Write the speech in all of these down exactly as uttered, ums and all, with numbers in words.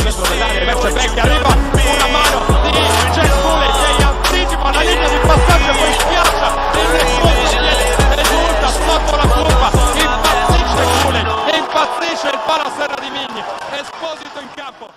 dentro dell'area, riversa il Beck, arriva una mano di Jack Cooley che anticipa la linea di passaggio e poi schiaccia il contropiede, esulta sotto la curva, impazzisce Cooley, impazzisce il Palaserra di Migni, Esposito in campo.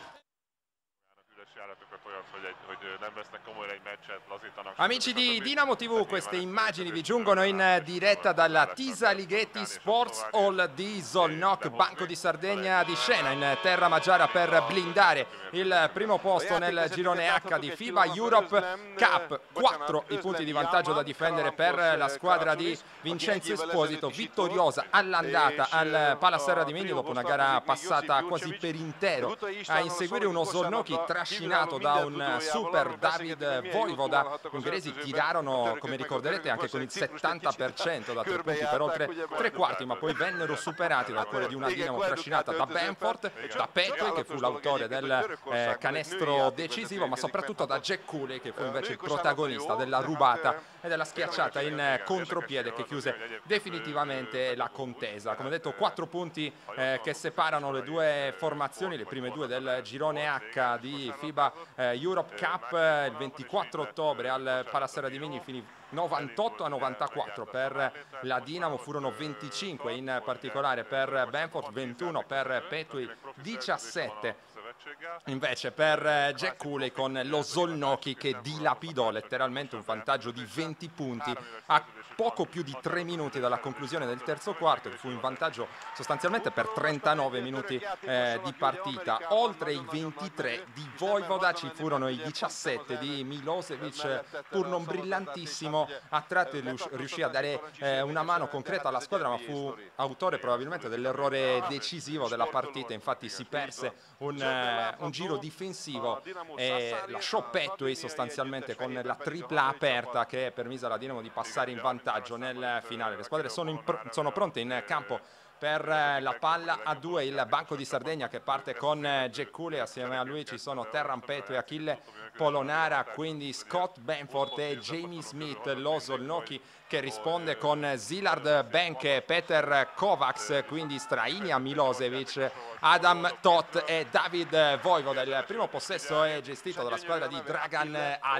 Amici di Dinamo tivù, queste immagini vi giungono in diretta dalla Tisa Ligeti Sports Hall di Szolnok, Banco di Sardegna di scena in terra maggiara per blindare il primo posto nel girone H di FIBA Europe Cup. Quattro i punti di vantaggio da difendere per la squadra di Vincenzo Esposito, vittoriosa all'andata al Palaserra di Migni dopo una gara passata quasi per intero a inseguire uno Szolnoki trascinato da un super David Vojvoda. Gli ungheresi tirarono, come ricorderete, anche con il settanta per cento da tre punti per oltre tre quarti, ma poi vennero superati dal cuore di una Dinamo trascinata da Benford, da Petway che fu l'autore del eh, canestro decisivo, ma soprattutto da Jack Cooley che fu invece il protagonista della rubata e della schiacciata in contropiede che chiuse definitivamente la contesa. Come detto, quattro punti eh, che separano le due formazioni, le prime due del girone H di FIBA eh, Europe Cup. Il ventiquattro ottobre al Palaserra di Migni finì novantotto a novantaquattro per la Dinamo, furono venticinque in particolare per Benford, ventuno per Petway, diciassette invece per Jack Cooley, con lo Szolnoki che dilapidò letteralmente un vantaggio di venti punti a poco più di tre minuti dalla conclusione del terzo quarto, che fu in vantaggio sostanzialmente per trentanove minuti eh, di partita. Oltre i ventitré di Vojvoda ci furono i diciassette di Milosevic, pur non brillantissimo, a tratti riuscì a dare eh, una mano concreta alla squadra, ma fu autore probabilmente dell'errore decisivo della partita. Infatti si perse un, eh, un giro difensivo e lasciò Petway sostanzialmente con la tripla aperta che permise alla Dinamo di passare in vantaggio nel finale. Le squadre sono, in pr sono pronte in campo per la palla a due, il Banco di Sardegna che parte con Jack Cooley, assieme a lui ci sono Terran Petway, Achille Polonara, quindi Scott Benford e Jamie Smith. Lo Szolnoki che risponde con Szilard Benk e Peter Kovacs, quindi Strainia Milosevic, Adam Tot e David Vojvoda. Il primo possesso è gestito dalla squadra di Dragan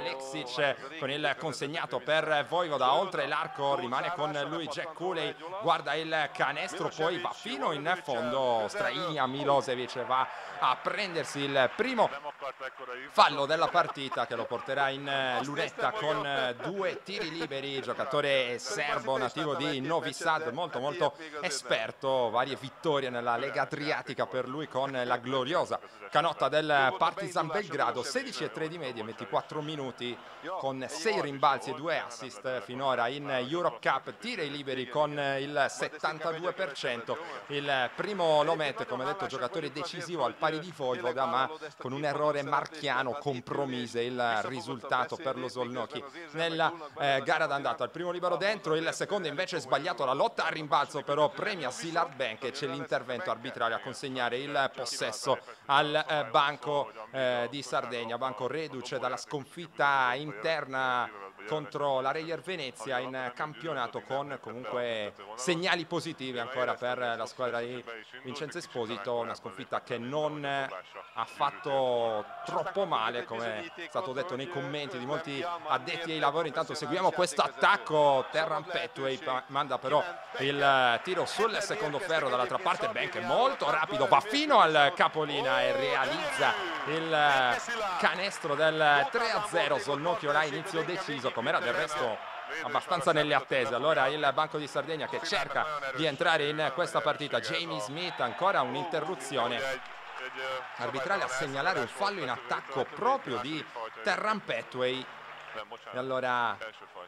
Aleksic con il consegnato per Vojvoda, oltre l'arco rimane con lui Jack Cooley, guarda il canestro, poi va fino in fondo Strainia Milosevic, va a prendersi il primo fallo della partita che lo porterà in lunetta con due tiri liberi. Giocatore serbo nativo di Novi Sad, molto molto esperto, varie vittorie nella Lega Adriatica per lui con la gloriosa canotta del Partizan Belgrado. Sedici e tre di media, ventiquattro minuti con sei rimbalzi e due assist finora in Europe Cup. Tiri liberi con il settantadue per cento, il primo lo mette, come detto, giocatore decisivo al pari di Vojvoda, ma con un errore marchiano compromise il risultato per lo Szolnoki nella eh, gara d'andata. Il primo libero dentro, il secondo invece sbagliato, la lotta a rimbalzo però premia Szilard Benk e c'è l'intervento arbitrale a consegnare il possesso al eh, Banco eh, di Sardegna, banco reduce dalla sconfitta interna contro la Reyer Venezia in campionato, con comunque segnali positivi ancora per la squadra di Vincenzo Esposito. Una sconfitta che non ha fatto troppo male, come è stato detto nei commenti di molti addetti ai lavori. Intanto seguiamo questo attacco, Terran Petway manda però il tiro sul secondo ferro dall'altra parte, Benk è molto rapido, va fino al capolina e realizza il canestro del tre a zero. Szolnoki ora inizio deciso, come era del resto abbastanza nelle attese. Allora il Banco di Sardegna che cerca di entrare in questa partita. Jamie Smith, ancora un'interruzione arbitrale a segnalare un fallo in attacco proprio di Terran Petway. E allora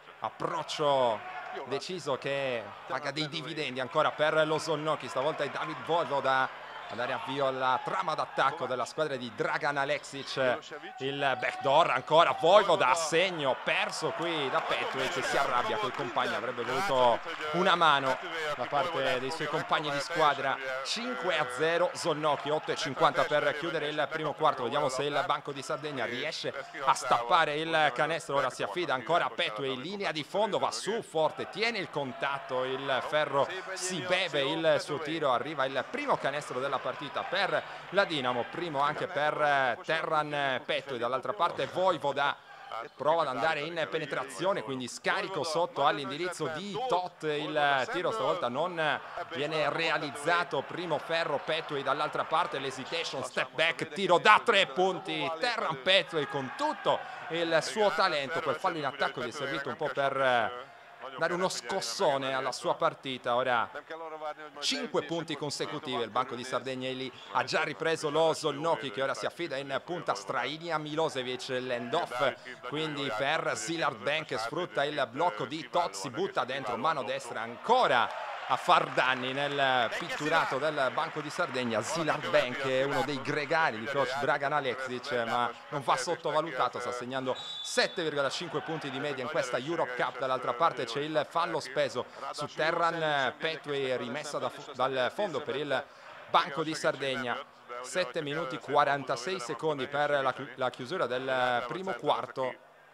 approccio deciso che paga dei dividendi ancora per lo Szolnoki. Stavolta è David Vojvoda a dare avvio alla trama d'attacco della squadra di Dragan Aleksic. Il backdoor ancora, Vojvoda a segno, perso qui da Petway che si arrabbia con i compagni, avrebbe voluto una mano da parte dei suoi compagni di squadra. Cinque a zero Szolnoki, otto e cinquanta per chiudere il primo quarto. Vediamo se il Banco di Sardegna riesce a stappare il canestro. Ora si affida ancora a Petway, linea di fondo, va su forte, tiene il contatto, il ferro si beve il suo tiro, arriva il primo canestro della della partita per la Dinamo, primo anche per Terran Petto, e dall'altra parte Vojvoda prova ad andare in penetrazione, quindi scarico sotto all'indirizzo di Tot, il tiro stavolta non viene realizzato, primo ferro Petway dall'altra parte, l'hesitation, step back, tiro da tre punti, Terran Petway con tutto il suo talento, quel fallo in attacco gli è servito un po' per dare uno scossone alla sua partita. Ora cinque punti consecutivi, il Banco di Sardegna è lì, ha già ripreso lo Zolnoki che ora si affida in punta, Strainia Milosevic, l'end off quindi per Szilard Bank che sfrutta il blocco di Tot, si butta dentro, mano destra ancora a far danni nel pitturato del Banco di Sardegna. Szilard Bank è uno dei gregari di coach Dragan Aleksic, ma non va sottovalutato, sta segnando sette virgola cinque punti di media in questa Europe Cup. Dall'altra parte c'è il fallo speso su Terran Petway, rimessa da, dal fondo per il Banco di Sardegna. sette minuti quarantasei secondi per la, la chiusura del primo quarto.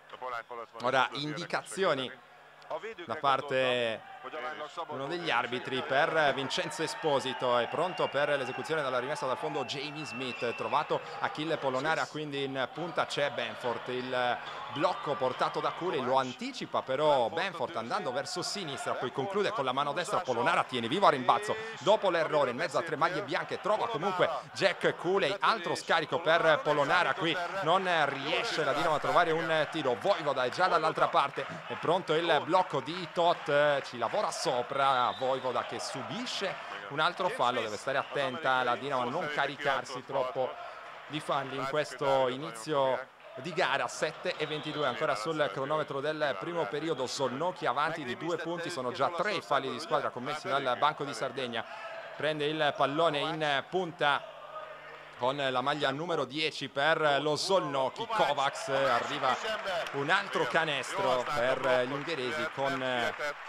Ora indicazioni da parte uno degli arbitri per Vincenzo Esposito, è pronto per l'esecuzione della rimessa dal fondo Jamie Smith, trovato Achille Polonara, quindi in punta c'è Benford, il blocco portato da Cooley lo anticipa però Benford andando verso sinistra, poi conclude con la mano destra, Polonara tiene vivo a rimbalzo dopo l'errore in mezzo a tre maglie bianche, trova comunque Jack Cooley, altro scarico per Polonara, qui non riesce la Dinamo a trovare un tiro, Vojvoda è già dall'altra parte, è pronto il blocco di Tot, ci lavora sopra Vojvoda che subisce un altro fallo, deve stare attenta la Dinamo a non caricarsi troppo di falli in questo inizio di gara. Sette e ventidue ancora sul cronometro del primo periodo, Zolnoki avanti di due punti, sono già tre i falli di squadra commessi dal Banco di Sardegna, prende il pallone in punta con la maglia numero dieci per lo Zolnoki, Kovacs, arriva un altro canestro per gli ungheresi con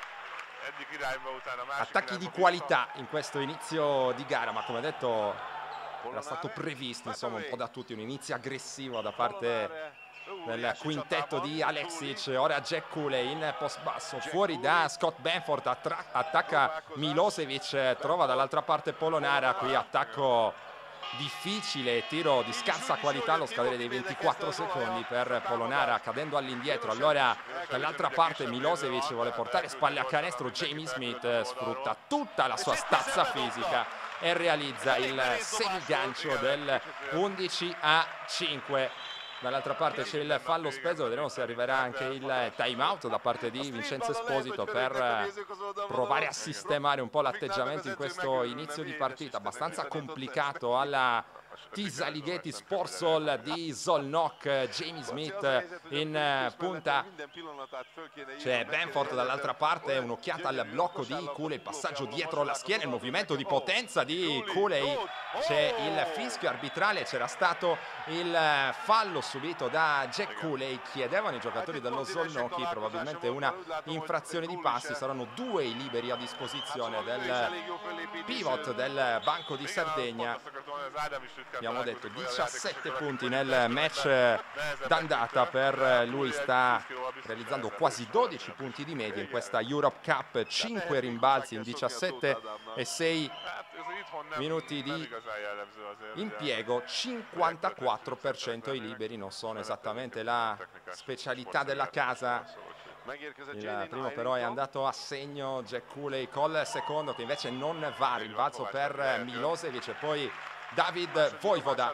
attacchi di qualità in questo inizio di gara, ma come detto era stato previsto insomma un po' da tutti, un inizio aggressivo da parte del quintetto di Aleksic. Ora Jack Cooley in post basso, fuori da Scott Benford, attacca Milosevic, trova dall'altra parte Polonara, qui attacco difficile, tiro di scarsa qualità allo scadere dei ventiquattro secondi per Polonara, cadendo all'indietro. Allora dall'altra parte Milosevic vuole portare spalle a canestro, Jamie Smith sfrutta tutta la sua stazza fisica e realizza il semigancio del undici a cinque. Dall'altra parte c'è il fallo speso, vedremo se arriverà anche il time out da parte di Vincenzo Esposito per provare a sistemare un po' l'atteggiamento in questo inizio di partita abbastanza complicato alla Tisa Ligeti Sports Hall di Zolnok. Jamie Smith in punta, c'è Benford dall'altra parte, un'occhiata al blocco di Cooley, passaggio dietro la schiena, il movimento di potenza di Cooley, c'è il fischio arbitrale, c'era stato il fallo subito da Jack Cooley, chiedevano i giocatori dello Zolnoki probabilmente una infrazione di passi, saranno due i liberi a disposizione del pivot del Banco di Sardegna. Abbiamo detto diciassette punti nel match d'andata per lui, sta realizzando quasi dodici punti di media in questa Europe Cup, cinque rimbalzi in diciassette e sei minuti di impiego, cinquantaquattro per cento ai liberi, non sono esattamente la specialità della casa. Il primo però è andato a segno Jack Cooley col secondo che invece non va, rimbalzo per Milosevic e poi David Vojvoda.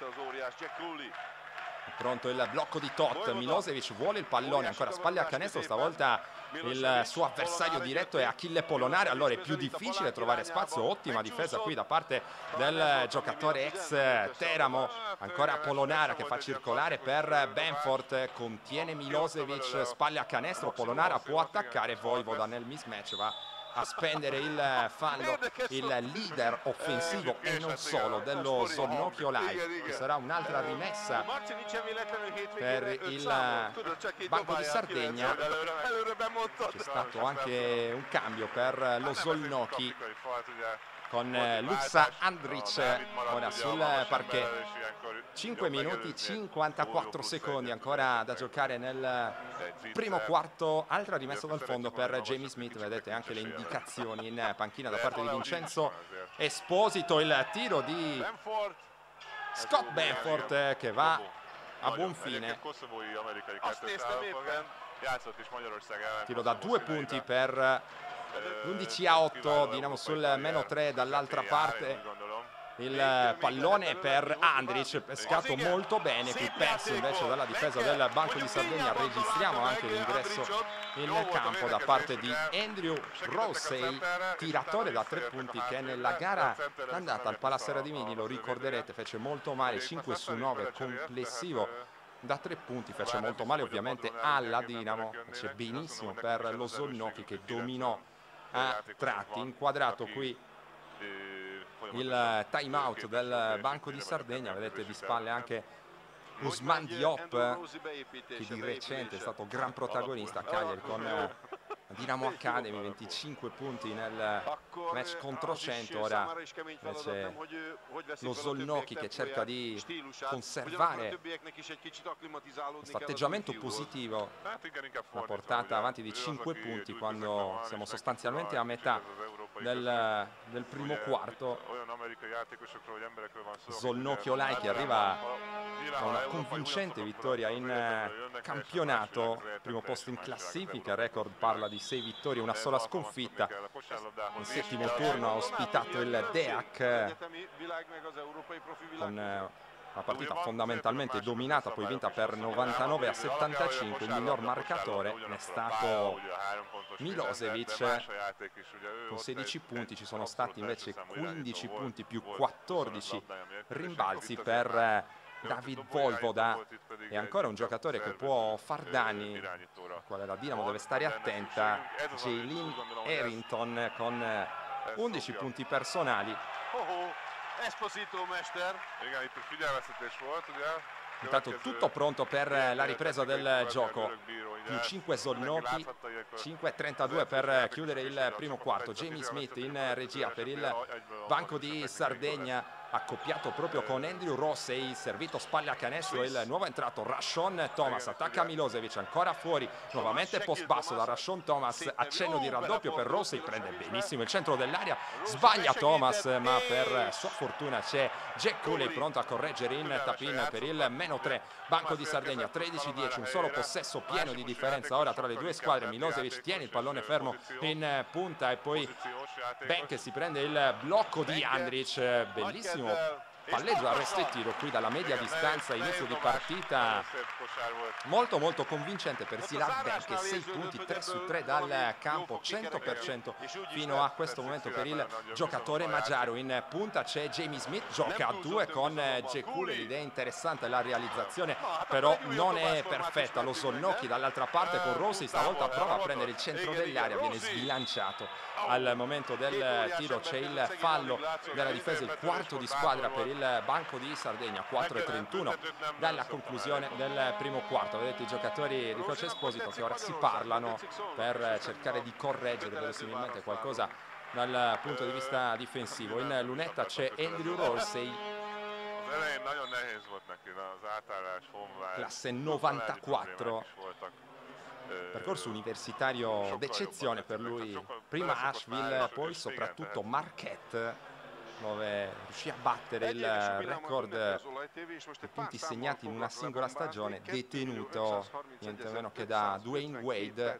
Pronto il blocco di Tot, Milosevic vuole il pallone, ancora spalle a canestro, stavolta il suo avversario diretto è Achille Polonara, allora è più difficile trovare spazio, ottima difesa qui da parte del giocatore ex Teramo. Ancora Polonara che fa circolare per Benford, contiene Milosevic, spalle a canestro, Polonara può attaccare, Vojvoda nel mismatch va a spendere il fallo, il leader offensivo e non solo dello Zolnoki Olaj. Ci sarà un'altra rimessa per il Banco di Sardegna, c'è stato anche un cambio per lo Zolnoki con Luxa Andrić ora sul parquet. cinque minuti cinquantaquattro secondi ancora da giocare nel primo quarto. Altra rimessa dal fondo per Jamie Smith, vedete anche le indicazioni in panchina da parte di Vincenzo Esposito. Il tiro di Scott Benford che va a buon fine, tiro da due punti per l'undici a otto, Dinamo sul meno tre. Dall'altra parte il pallone per Andrić, pescato molto bene, qui perso invece dalla difesa del Banco di Sardegna. Registriamo anche l'ingresso in campo da parte di Andrew Rosey, tiratore da tre punti che nella gara andata al Palassera di Mini, lo ricorderete, fece molto male, cinque su nove complessivo da tre punti, fece molto male ovviamente alla Dinamo, fece benissimo per lo Zolnocchi che dominò a tratti. Inquadrato qui il time out del Banco di Sardegna, vedete di spalle anche Ousmane Diop che di recente è stato gran protagonista a Cagliari con Dinamo Academy, venticinque punti nel match contro cento. Ora invece lo Zolnocchi che cerca di conservare questo atteggiamento positivo, una portata avanti di cinque punti quando siamo sostanzialmente a metà del, del primo quarto. Zolnocchi Olaj che arriva a una convincente vittoria in campionato, primo posto in classifica, il record parla di sei vittorie, una sola sconfitta. Nel settimo turno ha ospitato il Deac con una partita fondamentalmente dominata, poi vinta per novantanove a settantacinque. Il miglior marcatore è stato Milosevic con sedici punti, ci sono stati invece quindici punti più quattordici rimbalzi per David Vojvoda, è ancora un giocatore che può far danni, al quale la Dinamo deve stare attenta, Jaylin Harrington con undici punti personali. Intanto tutto pronto per la ripresa del gioco, più cinque Zolnocchi, cinque e trentadue per chiudere il primo quarto. Jamie Smith in regia per il Banco di Sardegna, accoppiato proprio con Andrew Rosey, servito spalle a canestro il nuovo entrato Rashawn Thomas, attacca Milosevic, ancora fuori, nuovamente post basso da Rashawn Thomas, accenno di raddoppio per Rosey, prende benissimo il centro dell'area, sbaglia Thomas ma per sua fortuna c'è Jack Cooley pronto a correggere in tap-in per il meno tre. Banco di Sardegna tredici dieci, un solo possesso pieno di differenza ora tra le due squadre. Milosevic tiene il pallone fermo in punta e poi Bank si prende il blocco di Andrić, bellissimo palleggio, arresto e tiro qui dalla media distanza, inizio di partita molto molto convincente per Silas Bank, sei punti, tre su tre dal campo, cento per cento fino a questo momento per il giocatore magiaro. In punta c'è Jamie Smith, gioca a due con Jekule, l'idea è interessante, la realizzazione però non è perfetta. Lo Zolnocchi dall'altra parte con Rossi, stavolta prova a prendere il centro dell'area, viene sbilanciato al momento del tiro, c'è il fallo della difesa, il quarto di squadra per il Banco di Sardegna, quattro e trentuno dalla conclusione del primo quarto. Vedete i giocatori di coach Esposito che ora si parlano per cercare di correggere verosimilmente qualcosa dal punto di vista difensivo. In lunetta c'è Andrew Rosey, classe novantaquattro, percorso universitario d'eccezione per lui, prima Asheville, poi soprattutto Marquette, dove riuscì a battere il record di punti segnati in una singola stagione, detenuto niente meno che da Dwayne Wade.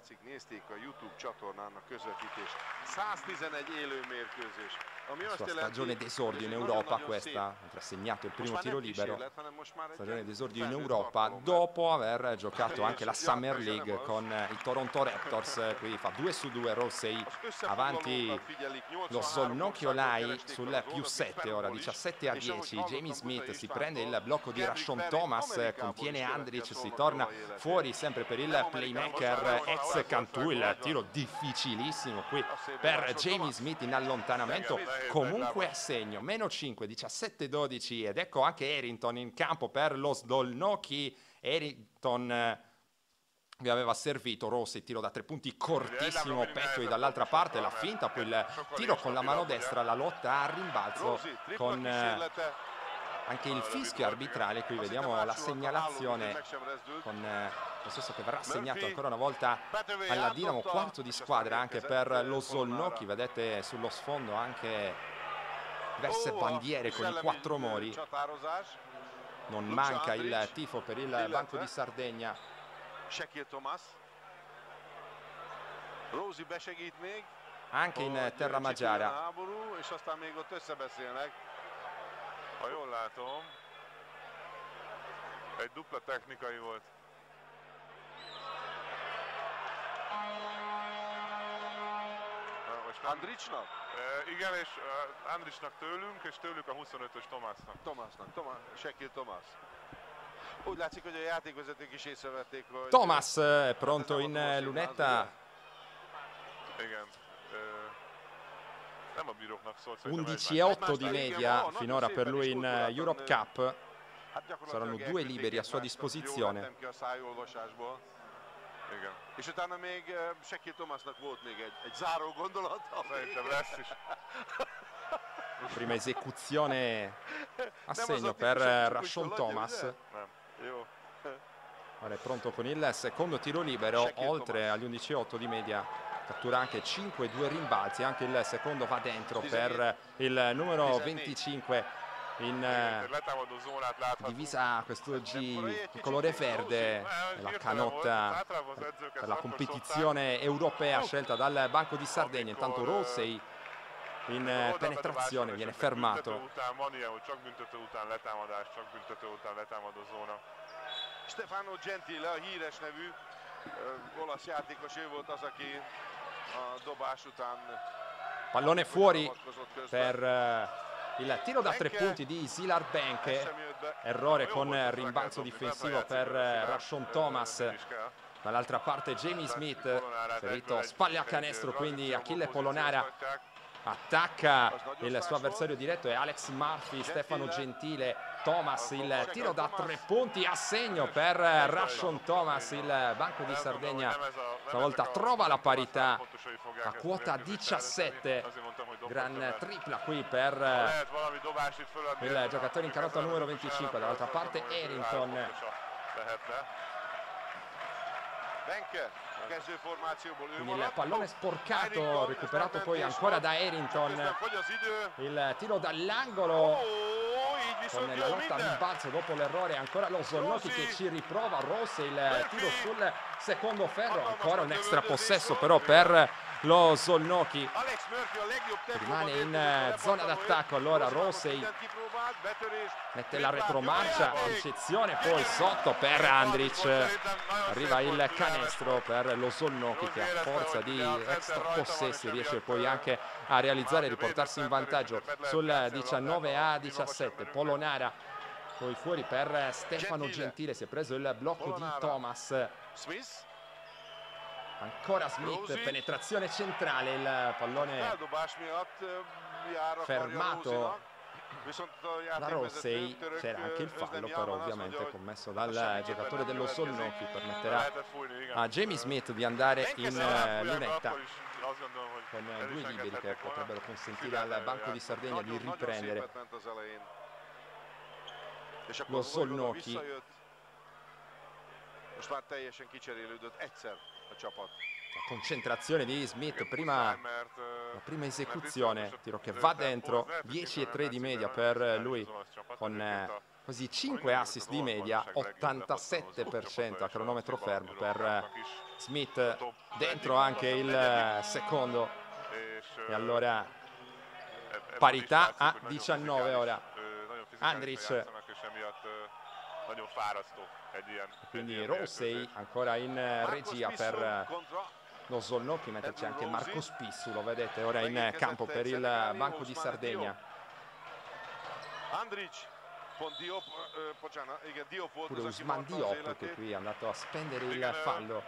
Sua stagione d'esordio in Europa questa, mentre ha segnato il primo tiro libero, stagione d'esordio in Europa dopo aver giocato anche la Summer League con i Toronto Raptors. Qui fa due su due Rosey, avanti lo Zolnocchi Olaj sul più sette, ora diciassette a dieci. Jamie Smith si prende il blocco di Rashawn Thomas, contiene Andrić, si torna fuori sempre per il playmaker ex Cantù, il tiro difficilissimo qui per Jamie Smith in allontanamento, comunque a segno, meno cinque, diciassette dodici, ed ecco anche Harrington in campo per lo Zolnocchi. Harrington vi aveva servito Rossi, tiro da tre punti cortissimo, Pettoy dall'altra parte, la finta, poi il tiro con la mano destra, la lotta a rimbalzo con anche il fischio arbitrale. Qui vediamo la segnalazione con eh, lo stesso che verrà segnato ancora una volta alla Dinamo, quarto di squadra anche per lo Szolnoki. Vedete sullo sfondo anche diverse bandiere con i quattro mori. Non manca il tifo per il Banco di Sardegna. Anche in terra magiara. Ha jól látom, egy dupla technikai volt. Most Andrićnak? E, igen, és uh, Andrićnak tőlünk, és tőlük a huszonötös Tomásnak. Tomásnak, Tomás, Shekil Tomás. Úgy látszik, hogy a játékvezetők is észrevették, hogy... Thomas è pronto in lunetta. Igen. Nem a bíróknak szólt, undici e otto di media finora per lui in Europe Cup. Saranno due liberi a sua disposizione. Igen. És utána még uh, Shekil Tomásnak volt még egy, egy záró gondolata. Szerintem lesz is. Prima esecuzione a segno per Rashon Thomas. Ora è pronto con il secondo tiro libero, oltre agli undici e otto di media. Cattura anche cinque due rimbalzi, anche il secondo va dentro per il numero venticinque in divisa quest'oggi di colore verde, la canotta per la competizione europea scelta dal Banco di Sardegna. Intanto Rosei in penetrazione viene fermato. Stefano Gentile, a híres nevű uh, olasz játékos, ő volt az, aki a dobás után pallone fuori per uh, il tiro da tre punti di Zilar Benke. Errore con rimbalzo difensivo per uh, Rashon Thomas. Dall'altra parte Jamie Smith, ferito spalle a canestro, quindi Achille Polonara attacca il suo avversario diretto, è Alex Murphy. Stefano Gentile, Thomas, il tiro da tre punti a segno per Rashon Thomas. Il Banco di Sardegna stavolta trova la parità a quota diciassette. Gran tripla qui per il giocatore in canotta numero venticinque. Dall'altra parte Errington. Quindi il pallone sporcato, recuperato poi ancora da Errington. Il tiro dall'angolo con la lotta a rimbalzo dopo l'errore, ancora lo Szolnoki che ci riprova. Rose, il tiro sul secondo ferro, ancora un extra possesso però per lo Szolnoki. Rimane in zona d'attacco, allora Rosei mette la retromarcia, ricezione poi sotto per Andrić. Arriva il canestro per lo Szolnoki che a forza di extra possessi riesce poi anche a realizzare e riportarsi in vantaggio sul diciannove a diciassette. Polonara poi fuori per Stefano Gentile, si è preso il blocco di Thomas. Ancora Smith, penetrazione centrale, il pallone fermato da Rosei. C'era anche il fallo però ovviamente commesso dal giocatore dello Szolnoki, permetterà a Jamie Smith di andare in lunetta con due liberi che potrebbero consentire al Banco di Sardegna di riprendere. Lo Szolnoki la concentrazione di Smith, prima la prima esecuzione, tiro che va dentro, dieci e tre di media per lui con eh, quasi cinque assist di media, ottantasette per cento a cronometro fermo per eh, Smith. Dentro anche il eh, secondo e allora parità a diciannove. Ora Andrić, quindi Rosei ancora in regia per lo Szolnoki, mentre c'è anche Marco Spissu, lo vedete ora in campo per il Banco di Sardegna. Pure Usman Diop che qui è andato a spendere il fallo.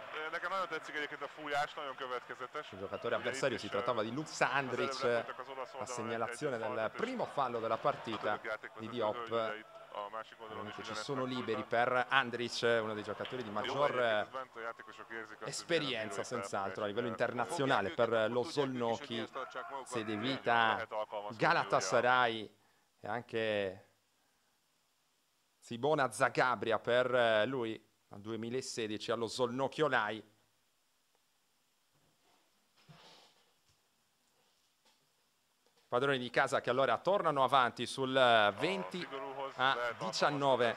Il giocatore avversario, si trattava di Luka Andrić, la segnalazione del primo fallo della partita di Diop. Ovviamente ci sono liberi per Andrić, uno dei giocatori di maggior esperienza senz'altro a livello internazionale per lo Szolnoki, sede vita Galatasaray e anche Sibona Zagabria per lui nel duemilasedici allo Zolnocchiolai. Padroni di casa che allora tornano avanti sul venti a diciannove.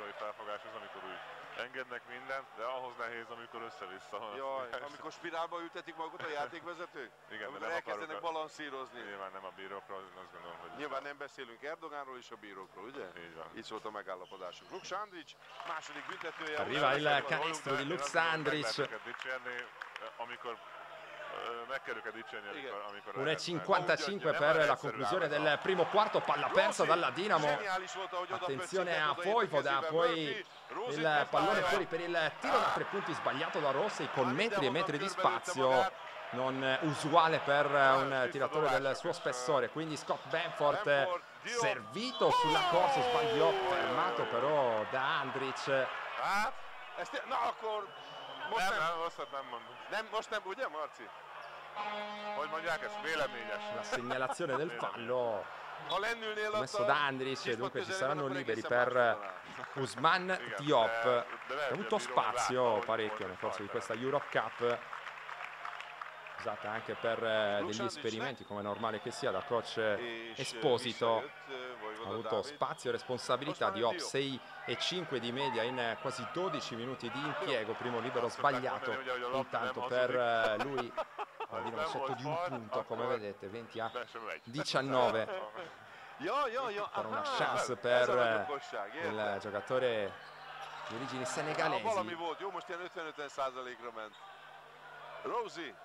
Engednek mindent, de ahhoz nehéz, amikor össze-vissza van. Jaj, amikor spirálba ültetik magukat a játékvezetők? Igen, amikor de nem elkezdenek akarok- balanszírozni. Nyilván nem a bírókról, azt gondolom, hogy... Nyilván nem beszélünk Erdogánról és a bírókról, ugye? Így van. Így szólt a megállapodásunk. Luk Sandrić, második büntetője. Arriva il Meg- canestro di meg- Luk meg- meg- Sandrić. meg lehet őket dicsérni, amikor eh, meg kell őket dicsérni, amikor, amikor uno e lehet, cinquantacinque mert- per nem la egyszerű conclusione állatok. del primo quarto, palla persa dalla Dinamo. Zseniális volt, ahogy oda Attenzione pöccintett, a odaért Voivoda, kezébe poi Murphy. Rosic il megtalálja. pallone fuori per il tiro da tre punti sbagliato da Rossi con metri e metri di spazio, non usuale per un tiratore del suo spessore. Quindi Scott Benford servito sulla corsa, sbagliò, fermato però da Andrić. Hát, ezt, na akkor most Nem, nem, nem, rosszat nem mondom. nem, most nem, ugye Marci? Hogy mondják ezt? Véleményes. La segnalazione del fallo Ha lennülnél ott messo a da Andrić, kispat dunque ci közelében, saranno akkor liberi egészen per más mondanám. Ousmane Igen, Diop, de- che de lehet, ha hogy avuto a bíró látta, spazio hogy parecchio volt nel corso di fallo. questa Europe Cup, usata anche per eh, degli Luciano esperimenti, come è normale che sia, da coach És Esposito. visszajött, eh, Vojvoda Ha avuto Dávid. spazio e responsabilità. Diop sei e cinque di media in eh, quasi dodici minuti di impiego, primo libero sbagliato intanto per eh, lui, la Dinamo sotto di un punto, come vedete, venti a De sem megy. diciannove. Ja, ja, ja, Ancora una aha, chance ez per a eh, okosság, il érted? giocatore di origini Ja, valami senegalesi. volt, jó, most ilyen ötven-ötven százalékra ment. Rosie.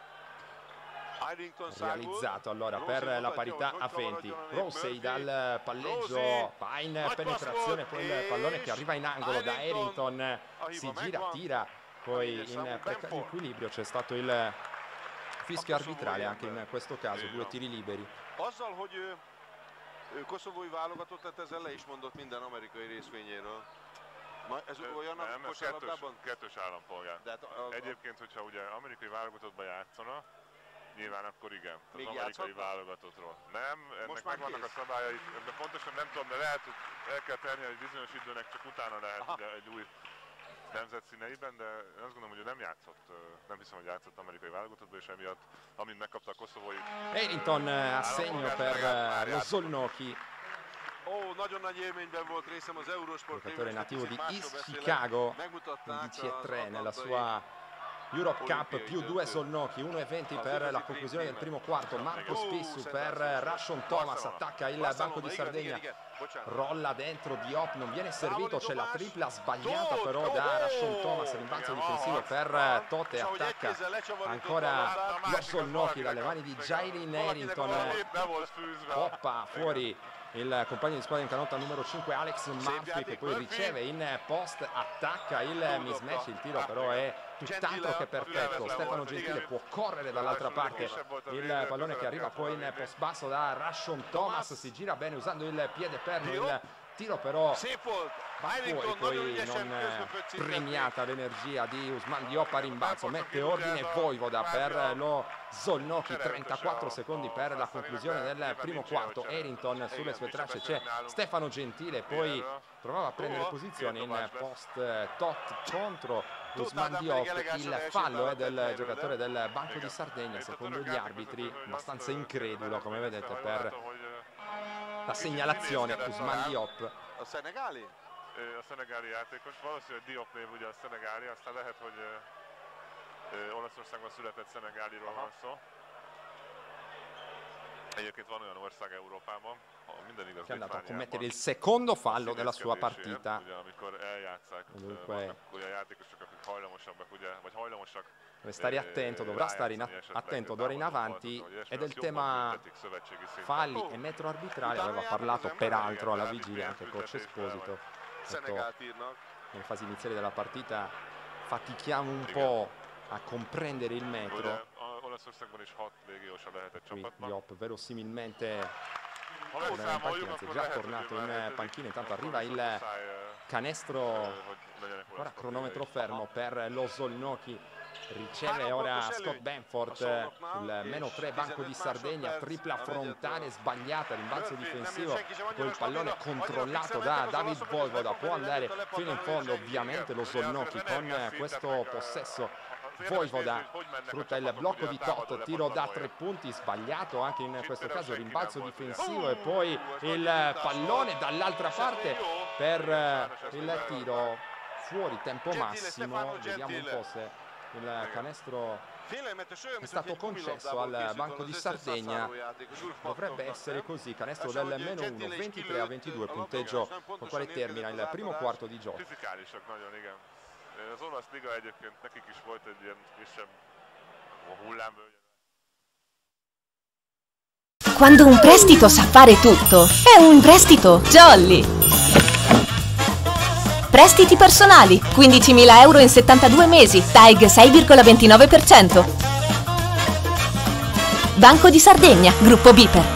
Irington Realizzato allora per la parità a venti. Rossi dal palleggio va in penetrazione, poi il pallone che arriva in angolo da Harrington, si gira, tira, poi in precario equilibrio c'è stato il fischio arbitrale anche in questo caso, due tiri liberi. Azzal, hogy ő, ő koszovói válogatott lett, ezzel le is mondott minden amerikai részvényéről. Ma ez olyan a Nem, ez kettős, kosárlabdában? kettős állampolgár. De hát a, a, Egyébként, hogyha ugye amerikai válogatottban játszana, nyilván akkor igen. Az Még amerikai játszhatna? válogatottról. Nem, ennek Most már megvannak a kész? szabályai, de pontosan nem tudom, de lehet, hogy el kell tenni egy bizonyos időnek, csak utána lehet Aha. ugye, egy új nemzet színeiben, de én azt gondolom, hogy ő nem játszott, nem hiszem, hogy játszott amerikai válogatottban, és emiatt, amint megkapta a koszovói... Harrington a segno per eh, lo Zolnocchi, Ó, nagyon nagy élményben volt részem az Eurosport. giocatore nativo di Másról East beszélek. Chicago, Megmutatták undici e az tre nella atlantai- sua Europe Cup, più due Zolnocchi, uno e venti per la conclusione del primo quarto. Marco Spissu per Rashon Thomas, attacca il banco di Sardegna, rolla dentro Diop, non viene servito, c'è la tripla sbagliata però da Rashon Thomas, rimbalzo difensivo per Tote, attacca ancora lo Zolnocchi dalle mani di Jailin Harrington, Be volt fűzve. poppa fuori il compagno di squadra in canotta numero cinque Alex Murphy, che poi riceve in post, attacca il mismatch, il tiro però è tutt'altro che perfetto. Stefano Gentile può correre dall'altra parte, il pallone che arriva poi in post basso da Rashon Thomas, si gira bene usando il piede perno, il tiro però Szép volt! va fuori, Harrington nagyon poi ügyesen non közbepöccintett. premiata l'energia di Ousmane Diop a rimbalzo, mette ordine Voivoda per lo Zolnocchi, trentaquattro secondi per la conclusione del primo quarto. Harrington sulle sue tracce, c'è Stefano Gentile, poi provava a prendere posizione in post tot contro Ousmane Diop. Il fallo è del giocatore del Banco di Sardegna, secondo gli arbitri abbastanza incredulo, come vedete, per la segnalazione Ousmane Diop. A szenegáli? Ö, A szenegáli játékos, valószínűleg Diop név ugye a szenegáli, aztán lehet, hogy ö, ö, Olaszországban született szenegáliról van szó. Egyébként van olyan ország Európában, ahol minden igaz, Che è andato a Litvániában, commettere il secondo fallo della sua színészkedésért, partita. Ugye, amikor eljátszák, ö, Dunque- vannak ugye játékosok, akik hajlamosabbak, ugye, vagy hajlamosak. Deve stare attento, dovrà stare in a- attento d'ora in avanti, ed è il tema falli e metro arbitrale, aveva parlato peraltro alla vigilia anche coach Esposito. Detto, Szenegált írnak. nelle fasi iniziali della partita fatichiamo un po' a comprendere il Ugye metro. a- Olaszországban is hat légiósa lehet egy Qui csapatban. Diop verosimilmente in panchina, anzi, già tornato in panchina. Intanto arriva il canestro, ora cronometro fermo per lo Szolnoki. Riceve ora Scott Benford, il meno tre Banco di Sardegna, tripla frontale sbagliata, rimbalzo difensivo, poi il pallone controllato da David Vojvoda, può andare fino in fondo ovviamente lo Szolnoki con questo possesso. Vojvoda sfrutta il blocco di Tot, tiro da tre punti sbagliato anche in questo caso, rimbalzo difensivo e poi il pallone dall'altra parte per il tiro fuori tempo massimo. Vediamo un po' se il canestro è stato concesso al Banco di Sardegna. Dovrebbe essere così, canestro del meno uno, ventitré a ventidue, punteggio con quale termina il primo quarto di gioco. Az olasz liga egyébként nekik is volt egy ilyen kisebb hullámvölgy. Quando un prestito sa fare tutto, è un prestito Jolly. Prestiti personali, quindicimila euro in settantadue mesi, T A E G sei virgola ventinove per cento. Banco di Sardegna, Gruppo Biper.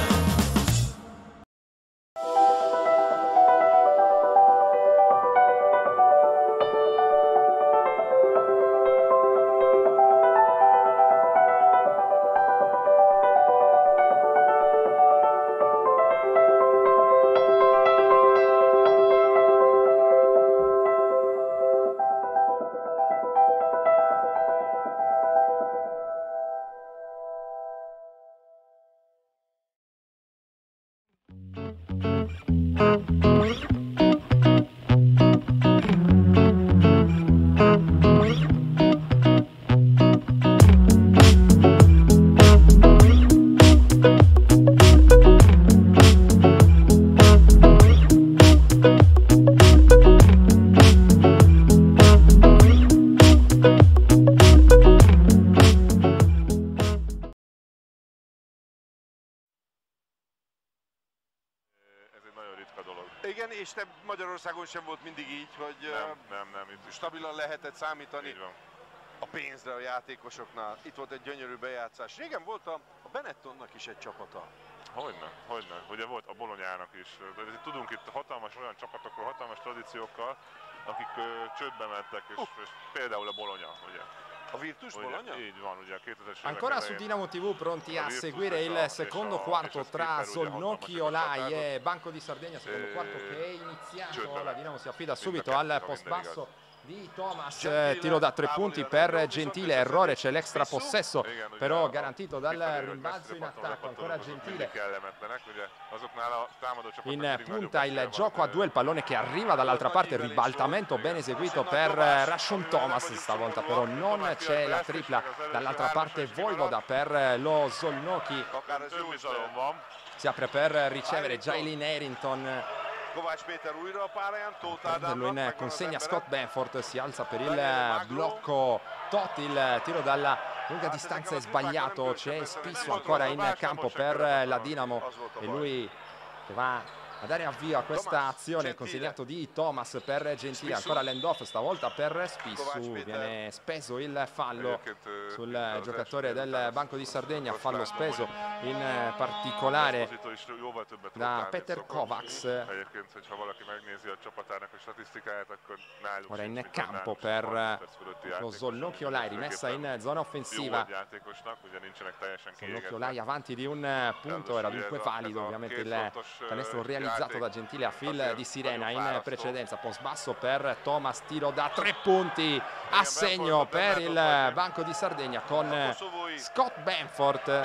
Igen, és te Magyarországon sem volt mindig így, hogy nem, nem, nem, itt stabilan lehetett számítani a pénzre a játékosoknál. Itt volt egy gyönyörű bejátszás. Régen volt a, a Benettonnak is egy csapata. Hogyne, hogyne. Ugye volt a Bolonyának is. Tudunk itt hatalmas olyan csapatokról, hatalmas tradíciókkal, akik uh, csődbe mentek, és, uh. és például a Bologna, ugye. A Virtus Bologna? Ancora su Dinamo tivù, pronti a seguire il secondo quarto tra Szolnoki, Olaj e Banco di Sardegna, secondo quarto che è iniziato. La Dinamo si affida subito al post basso di Thomas, tiro da tre punti per Gentile, errore, c'è l'extra possesso però garantito dal rimbalzo in attacco. Ancora Gentile in punta, il gioco a due, il pallone che arriva dall'altra parte, il ribaltamento ben eseguito per Rashon Thomas, stavolta però non c'è la tripla dall'altra parte. Vojvoda per lo Szolnoki, si apre per ricevere Jailin Harrington, prenderlo in consegna Scott Benford, si alza per il blocco Tot, il tiro dalla lunga distanza è sbagliato, c'è Spissu ancora in campo per la Dinamo e lui che va a dare avvio a questa azione, consegnato di Thomas per Gentile, ancora l'end-off stavolta per Spissu, viene speso il fallo sul giocatore del Banco di Sardegna, fallo speso in particolare da Peter Kovacs. Ora in campo per lo Szolnoki Olaj, rimessa in zona offensiva. Szolnoki Olaj avanti di un punto, era dunque valido ovviamente il canestro realizzato da Gentile a fil di sirena in precedenza. Post basso per Thomas, tiro da tre punti a segno per il Banco di Sardegna con Scott Benford.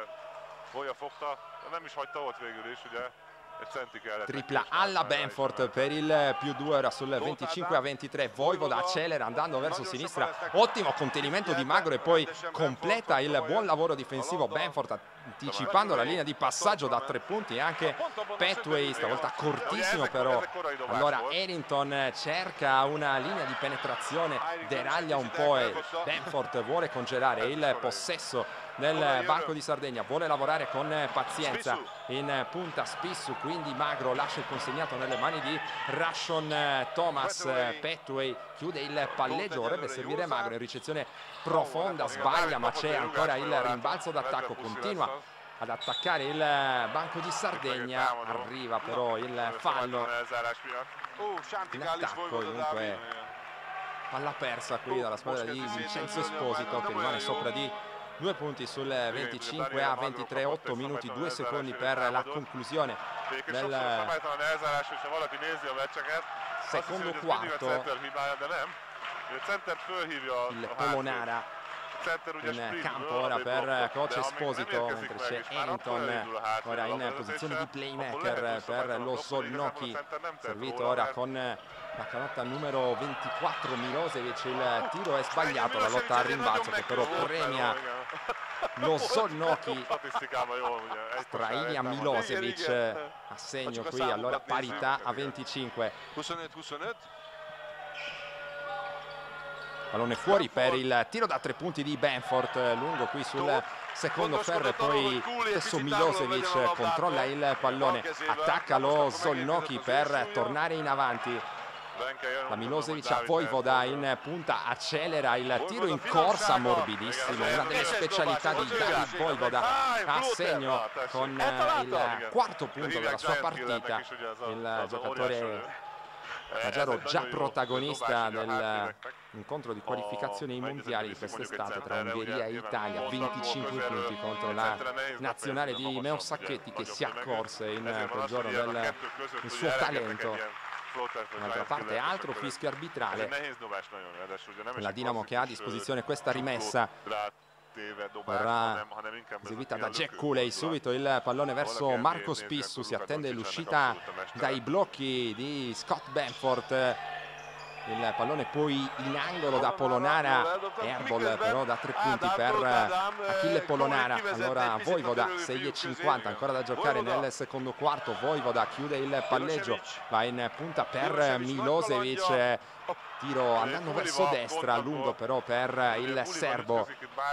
Tripla alla Benford per il più due, ora sul venticinque a ventitré. Vojvoda accelera andando verso sinistra, ottimo contenimento di Magro e poi completa il buon lavoro difensivo Benford anticipando la linea di passaggio da tre punti. Anche Petway stavolta cortissimo però, allora Harrington cerca una linea di penetrazione, deraglia un po' e Benford vuole congelare il possesso del Banco di Sardegna, vuole lavorare con pazienza. In punta Spissu, quindi Magro lascia il consegnato nelle mani di Rashon Thomas. Petway chiude il palleggio, vorrebbe servire Magro in ricezione profonda, sbaglia ma c'è ancora il rimbalzo d'attacco, continua ad attaccare il banco di Sardegna, arriva però il fallo in attacco, comunque palla persa qui dalla squadra di Vincenzo Esposito, che rimane sopra di due punti sul venticinque a ventitré, otto minuti due secondi per la conclusione del secondo quarto. Il Polonara in campo ora per coach Esposito, mentre c'è Ellington ora in posizione di playmaker per lo Szolnoki, servito ora con la canotta numero ventiquattro Milosevic. Il tiro è sbagliato, la lotta al rimbalzo che però premia lo Szolnoki. Strailja Milosevic a segno qui, allora parità a venticinque. Pallone fuori per il tiro da tre punti di Benford, lungo qui sul secondo ferro, e poi stesso Milosevic controlla il pallone, attacca lo Szolnoki per tornare in avanti. La Milosevic a Vojvoda in punta, accelera il tiro in corsa, morbidissimo, una delle specialità di David Vojvoda, a segno con il quarto punto della sua partita. Il giocatore Magyaro, già protagonista dell'incontro di qualificazione ai mondiali di quest'estate tra Ungheria e Italia, venticinque punti contro la nazionale di Meo Sacchetti, che si accorse in quel giorno del, del suo talento. D'altra parte altro fischio arbitrale, la Dinamo che ha a disposizione questa rimessa verrà eseguita da Jack Cooley. Subito il pallone verso Marco Spissu, si attende l'uscita dai blocchi di Scott Benford. Il pallone poi in angolo da Polonara, airball però da tre punti per Achille Polonara. Allora Vojvoda, sei e cinquanta, ancora da giocare nel secondo quarto. Vojvoda chiude il palleggio, va in punta per Milosevic, tiro andando verso destra, lungo però per il serbo.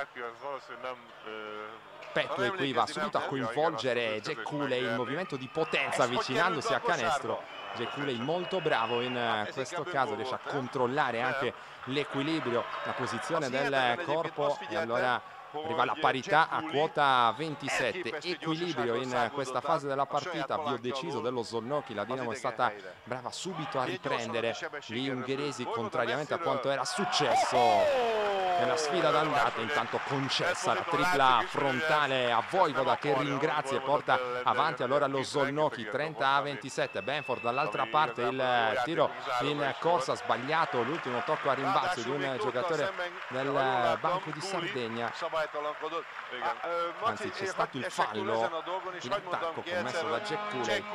Petue qui va subito a coinvolgere Jack Cooley, in movimento di potenza avvicinandosi a canestro. Jack Cooley molto bravo in questo caso, riesce a controllare anche l'equilibrio, la posizione del corpo, e allora arriva la parità a quota ventisette. Equilibrio in questa fase della partita, avvio deciso dello Szolnoki. La Dinamo è stata brava subito a riprendere gli ungheresi, contrariamente a quanto era successo nella sfida d'andata. Intanto concessa la tripla frontale a Vojvoda, che ringrazia e porta avanti allora lo Szolnoki, trenta a ventisette. Benford dall'altra parte, il tiro in corsa sbagliato, l'ultimo tocco a rimbalzo di un giocatore del banco di Sardegna. Anzi, c'è stato il fallo in attacco commesso da Jack Cooley,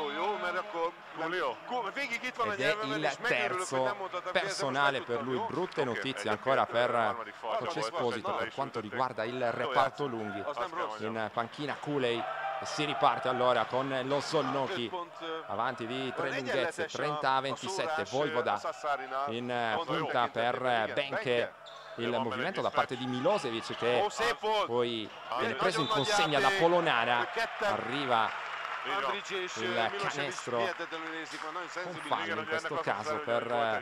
ed è il terzo personale per lui. Brutte notizie ancora per coach Esposito per quanto riguarda il reparto lunghi. In panchina Cooley, e si riparte allora con lo Szolnoki avanti di tre lunghezze, trenta a ventisette. Vojvoda in punta per Benke. Il movimento da parte di Milosevic, che poi viene preso in consegna da Polonara. Arriva il canestro con fallo in questo caso per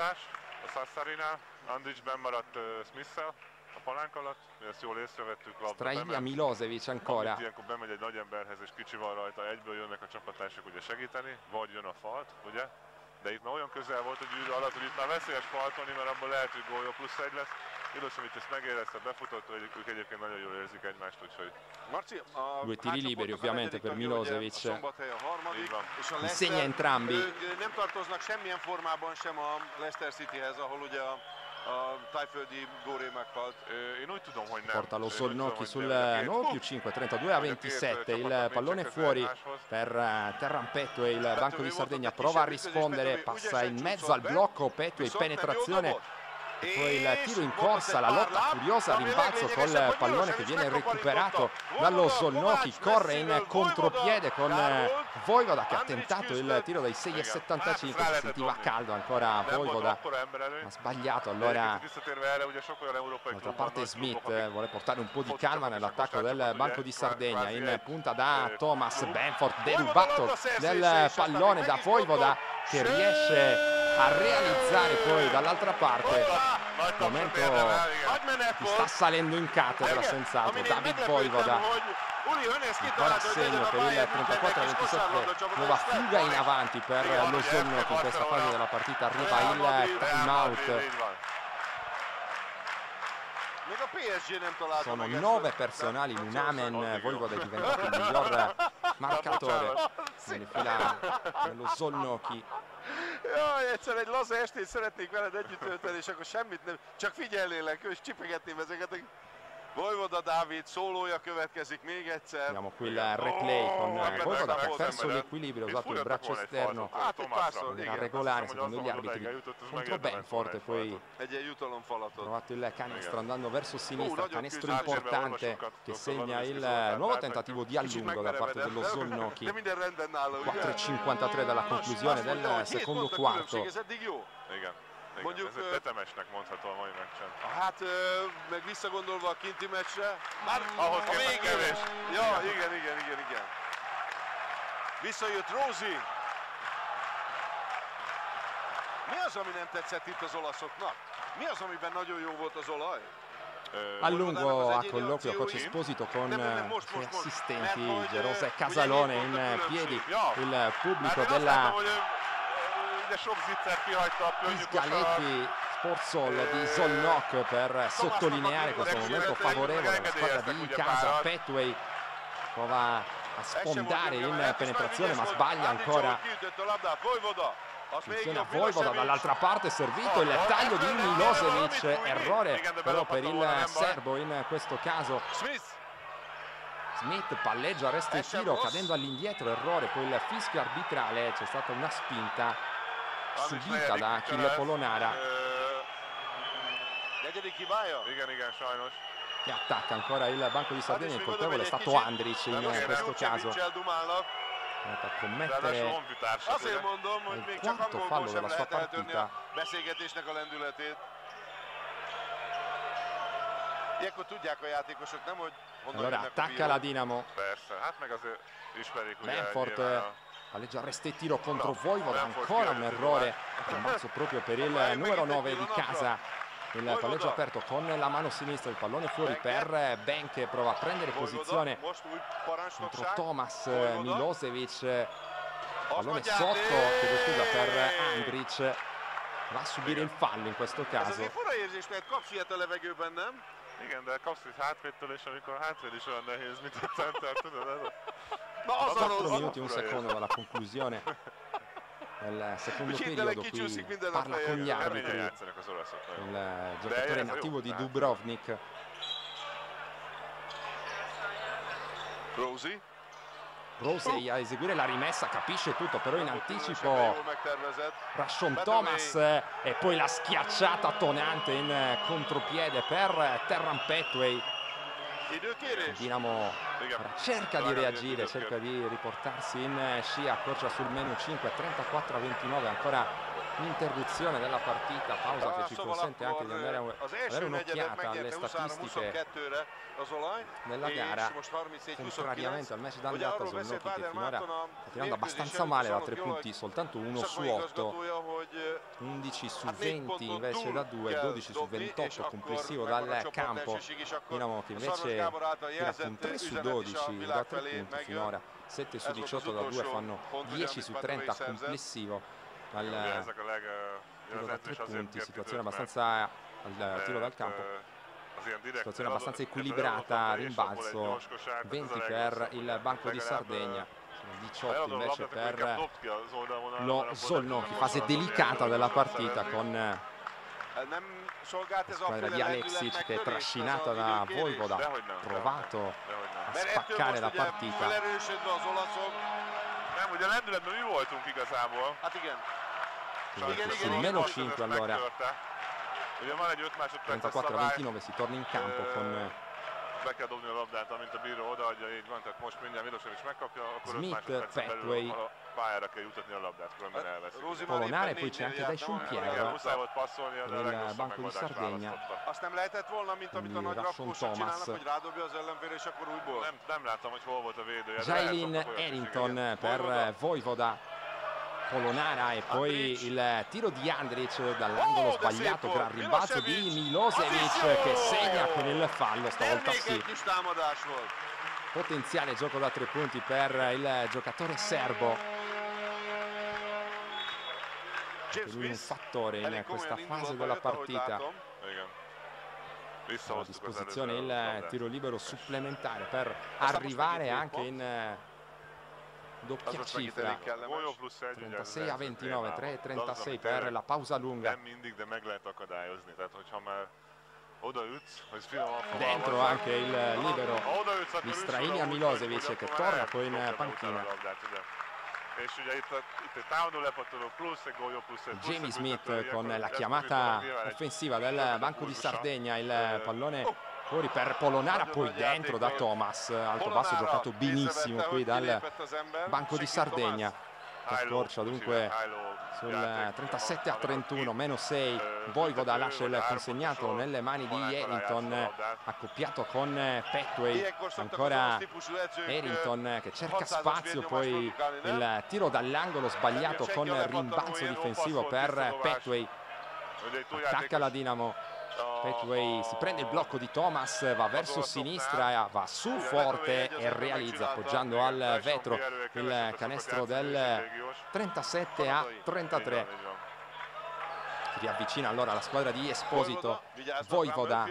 Strailja Milosevic ancora. Bemegy egy nagy emberhez és kicsi van rajta, egyből jönnek a csapattársak ugye segíteni, vagy jön a falt, ugye? De itt már olyan közel volt a gyűrű alatt, hogy itt már veszélyes faltolni, mert abból lehet, hogy gólja plusz egy lesz. Milosevic ezt megérezte, befutott, hogy ők egyébként nagyon jól érzik egymást, úgyhogy... Due tiri liberi ovviamente per Milosevic, li segna entrambi. Nem tartoznak semmilyen formában sem a Leicester Cityhez, ahol ugye a a Tájföldi Góré meghalt. Porta lo Szolnoki sul no più cinque, trentadue a ventisette. Il pallone fuori per Terran Petue. Il banco di Sardegna prova a rispondere, passa in mezzo al blocco Petue, penetrazione e poi il tiro in corsa, la lotta furiosa a rimbalzo col pallone che viene recuperato dallo Szolnoki. Corre in contropiede con Vojvoda, che ha tentato il tiro dai sei e settantacinque, si sentiva caldo ancora Vojvoda, ha sbagliato. Allora d'altra parte Smith vuole portare un po' di calma nell'attacco del banco di Sardegna. In punta da Thomas Benford, derubato del pallone da Vojvoda, che riesce a realizzare poi dall'altra parte. Il momento sta salendo in cattedra senz'altro David Vojvoda. Ancora segno per il trentaquattro a ventisette, nuova fuga in avanti per lo Zolnok in questa fase della partita, arriva il time out. Sono nove personali, Lunamen, Vojvoda è diventato il miglior markatore nelle fila dello Zolnoki. Jaj, egyszer egy laza estét szeretnék veled együtt tölteni, és akkor semmit nem, csak figyelnélek, és csipegetném ezeket. Vojvoda Dávid szólója következik még egyszer. Vediamo qui il replay con Vojvoda che ha perso l'equilibrio, ha usato il braccio esterno a regolare secondo gli arbitri contro Benford, e poi ha trovato il canestro andando verso sinistra, canestro importante che segna il nuovo tentativo di allungo da parte dello Zolnoki. quattro e cinquantatré dalla conclusione del secondo quarto. Mondjuk, ez egy tetemesnek mondható a mai meccsen. Hát, meg visszagondolva a kinti meccsre, már ahhoz a képest kevés. Ja, igen, igen, igen, igen. Visszajött Rosi. Mi az, ami nem tetszett itt az olaszoknak? Mi az, amiben nagyon jó volt az olaj? A lungo a colloquio coach Esposito con i suoi assistenti Gerosa e Casalone in piedi, il pubblico della Isgaletti Sports Hall di Zolnok per sottolineare questo momento favorevole alla squadra di casa. Petway prova a sfondare in penetrazione ma sbaglia ancora. Attenzione a Vojvoda, dall'altra parte servito il taglio di Milosevic, errore però per il serbo in questo caso. Smith palleggia, resta il tiro cadendo all'indietro, errore, poi il fischio arbitrale, c'è stata una spinta subita da Achille Polonara che attacca ancora il banco di Sardegna. Il colpevole è stato Andrić in questo caso, a commettere il quarto fallo della sua partita. Allora attacca la Dinamo. Benford palleggia, resta il tiro contro Vojvoda, ancora un errore commesso proprio per il numero nove di casa. Il palleggio aperto con la mano sinistra, il pallone fuori per Ben che prova a prendere posizione contro Thomas Milosevic, pallone sotto, chiedo scusa, per Andrić, va a subire il fallo in questo caso. Igen, de kapsz egy hátvédtől, és amikor a hátvéd is olyan nehéz, mint a center, tudod? quattro minuti e un secondo dalla conclusione del secondo periodo, qui parla con gli arbitri il giocatore nativo di Dubrovnik. Rosi Rosi a eseguire la rimessa, capisce tutto, però in anticipo Rashon Thomas, e poi la schiacciata tonante in contropiede per Terran Petway. Dinamo cerca di reagire, cerca di riportarsi in scia, accorcia sul meno cinque, trentaquattro a ventinove, ancora l'interruzione della partita, pausa che ci consente anche di andare a avere un'occhiata alle statistiche della gara. Contrariamente al match d'andata, Zolnoki che finora sta tirando abbastanza male da tre punti, soltanto uno su otto, undici su venti invece da due, dodici su ventotto complessivo dal campo. Dinamo che invece tira con tre su dodici da tre punti finora, sette su diciotto da due, fanno dieci su trenta complessivo. Al tiro da tre punti, situazione abbastanza al tiro dal campo, situazione abbastanza equilibrata, rimbalzo, venti per il banco di Sardegna, diciotto invece per lo Zolnok, fase delicata della partita con la squadra di Aleksić che è trascinata da Vojvoda, provato a spaccare la partita. Nem, ugye lendületben mi voltunk igazából. Hát igen. Sul meno cinque allora. trentaquattro a ventinove si torna in campo con be kell dobni a labdát, amint a bíró odaadja, így van, tehát most mindjárt Milosevic megkapja, akkor öt másodpercen belül a pályára kell jutatni a labdát, különben elveszik. Polonara, e poi c'è anche Dai Schumpier, muszáj volt passzolni, de a il banco di Sardegna. Azt nem lehetett volna, mint amit a nagy rakósok csinálnak, hogy rádobja az ellenfél, és akkor újból. Nem, nem láttam, hogy hol volt a védője. Jailin Ellington per Vojvoda. Polonara, e poi il tiro di Andrić dall'angolo sbagliato, gran rimbalzo di Milosevic che segna con il fallo, stavolta sì. potenziale gioco da tre punti per il giocatore serbo. Anche lui un fattore in questa fase della partita. A disposizione il tiro libero supplementare per arrivare anche in doppia cifra. trentasei a ventinove, tre a trentasei per la pausa lunga. Dentro anche il libero di Strahinja Milosevic che torna poi in panchina. Jamie Smith con la chiamata offensiva del Banco di Sardegna, il pallone fuori per Polonara, poi dentro da Thomas, alto basso giocato benissimo qui dal Banco di Sardegna. Scorcia dunque sul trentasette a trentuno, meno sei. Voivoda lascia il consegnato nelle mani di Harrington, accoppiato con Petway. Ancora Harrington che cerca spazio, poi il tiro dall'angolo sbagliato con rimbalzo difensivo per Petway. Attacca la Dinamo. Petway si prende il blocco di Thomas, va verso sinistra, va su forte e realizza appoggiando al vetro il canestro del trentasette a trentatré. Si riavvicina allora la squadra di Esposito. Voivoda.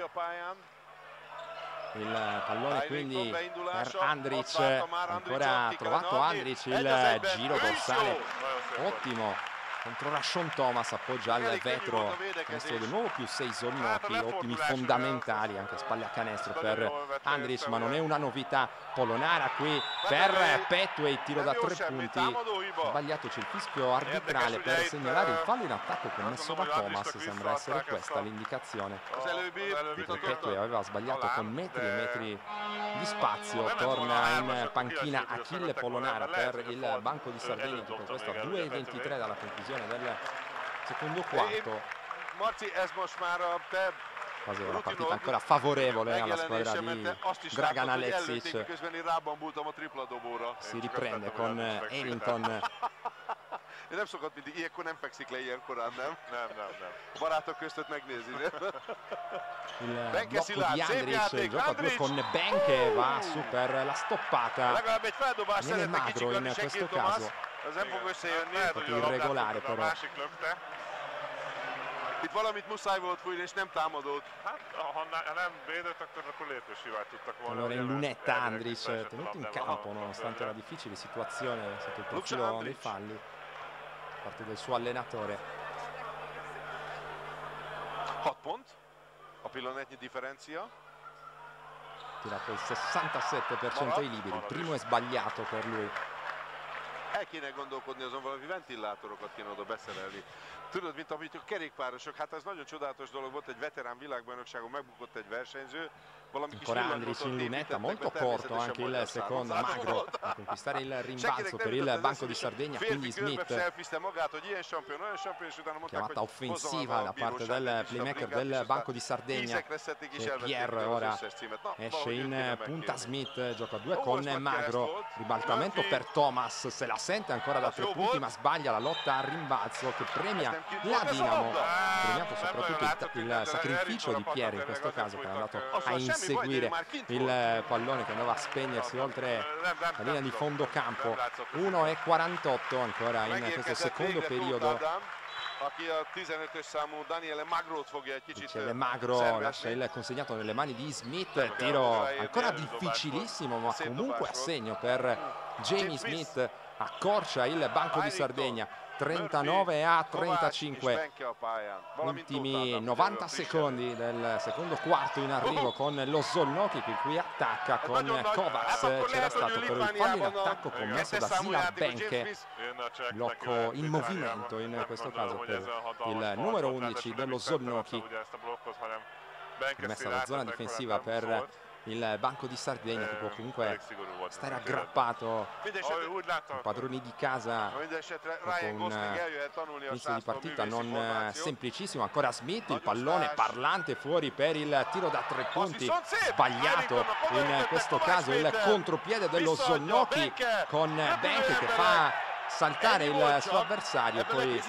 Il pallone quindi per Andrić, ancora trovato Andrić, il giro dorsale ottimo contro Rashawn Thomas, appoggia al vetro, canestro di nuovo più sei Zolnocki, ottimi fondamentali, anche spalle a canestro per Andrić, ma non è una novità. Polonara qui per Petway, tiro da tre punti, sbagliato, c'è il fischio arbitrale per segnalare il fallo in attacco commesso da Thomas, sembra essere questa l'indicazione. Petway aveva sbagliato con metri e metri di spazio, torna in panchina Achille Polonara per il Banco di Sardegna, tutto questo a due e ventitré dalla conclusione del secondo quarto. Quasi una partita ancora favorevole alla squadra di Dragan Aleksic. Si riprende con Harrington. Nem szokott mindig, ilyenkor nem fekszik le ilyenkorán, nem? Nem, nem, nem. Barátok között megnézni, Il blocco di Andrić, gioca a due con Benke, va su per la stoppata. Viene magro in questo caso. Proprio irregolare però. Itt valamit muszáj volt fújni, és nem támadót. Allora in lunetta Andrić, tenuto in campo nonostante la difficile situazione sotto il profilo dei falli da parte del suo allenatore. hat pont, a pillanatnyi differenza. Tirato il sessantasette per cento ai liberi, il primo è sbagliato per lui. El kéne gondolkodni, azon valami ventilátorokat kéne oda beszerelni. Tudod, mint amit a kerékpárosok, hát ez nagyon csodálatos dolog volt, egy veterán világbajnokságon megbukott egy versenyző, valami kis Ancora Andrić in lunetta, molto corto anche il secondo, magro a conquistare il rimbalzo per il Banco di Sardegna, quindi Smith. Chiamata offensiva da parte del playmaker del Banco di Sardegna. E Pierre ora esce in punta Smith, gioca a due con Magro, ribaltamento per Thomas, se la sente ancora da tre punti ma sbaglia la lotta al rimbalzo che premia la Dinamo, premiato soprattutto il, il sacrificio di Pierre in questo caso, che è andato a inseguire il pallone che andava a spegnersi oltre la linea di fondo campo. uno e quarantotto ancora in questo secondo periodo. Dice Magro lascia il consegnato nelle mani di Smith, tiro ancora difficilissimo ma comunque a segno per Jamie Smith, accorcia il Banco di Sardegna. trentanove a trentacinque, ultimi novanta secondi del secondo quarto in arrivo con lo Zolnocki che qui attacca con Kovacs. C'era stato però il fallo in attacco commesso da Zila Benke, blocco in movimento in questo caso per il numero undici dello Zolnocki, messa la zona difensiva per il Banco di Sardegna che può comunque stare aggrappato ai padroni di casa dopo un inizio di partita non semplicissimo. Ancora Smith, il pallone parlante fuori per il tiro da tre punti sbagliato, in questo caso il contropiede dello Zolnocki con Benke che fa saltare il suo avversario, poi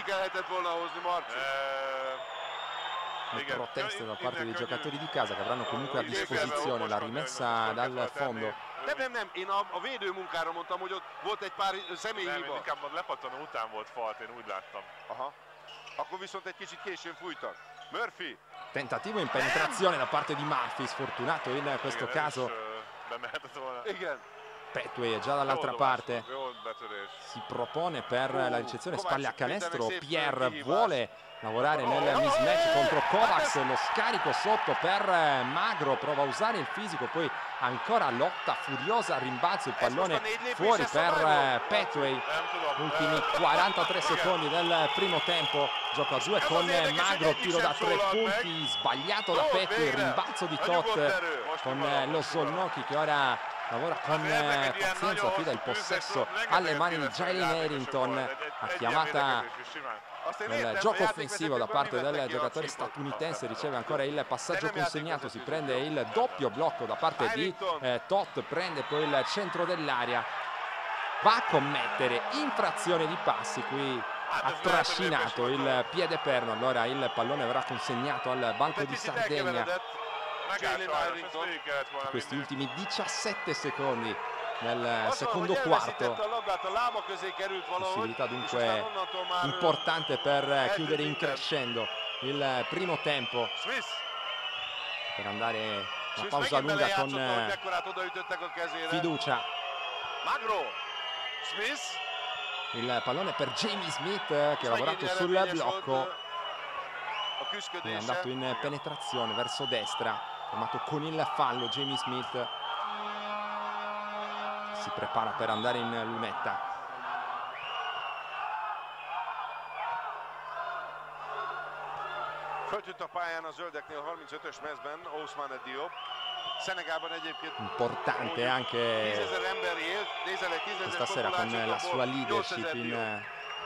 le proteste da parte dei giocatori di casa che avranno comunque a disposizione la rimessa dal fondo Nem, nem, nem, én a, a védőmunkára mondtam, hogy ott volt egy pár személyi Nem, hiba. inkább a lepattanó után volt falt, én úgy láttam. Aha. Akkor viszont egy kicsit későn fújtak. Murphy. Tentativo in penetrazione da parte di Murphy, sfortunato in questo Igen, caso. is, uh, bemehetett volna. Igen. Petway è già dall'altra Jó dobás parte. volt, Jó betörés. Si propone per la ricezione Kovacs, spalle a canestro. Peter Pierre Seif, vuole lavorare nel mismatch contro Kovacs, lo scarico sotto per Magro, prova a usare il fisico, poi ancora lotta furiosa, rimbalzo, il pallone fuori per Petway. Nem tudom. Ultimi eh, quarantatré igen. secondi del primo tempo, gioco a due con Magro, tiro da tre punti, sbagliato da Petway, rimbalzo di Tot con lo Szolnoki che ora lavora con pazienza, affida il possesso alle mani di Jalen Harrington. La chiamata nel gioco offensivo da parte del giocatore statunitense, riceve ancora il passaggio consegnato, si prende il doppio blocco da parte di eh, Tot, prende poi il centro dell'area, va a commettere infrazione di passi, qui ha trascinato il piede perno, allora il pallone verrà consegnato al Banco di Sardegna. Questi ultimi diciassette secondi nel secondo quarto, possibilità dunque importante per chiudere in crescendo il primo tempo, per andare a pausa lunga con fiducia. Il pallone per Jamie Smith che ha lavorato sul blocco, è andato in penetrazione verso destra, fermato con il fallo. Jamie Smith si prepara per andare in lunetta. Föltűnt a pályán a zöldeknél harmincötös mezben Ousmane Diop. Szenegálban egyébként Importante anche tízezer ember élt, nézelek tízezer stasera con la sua leadership in,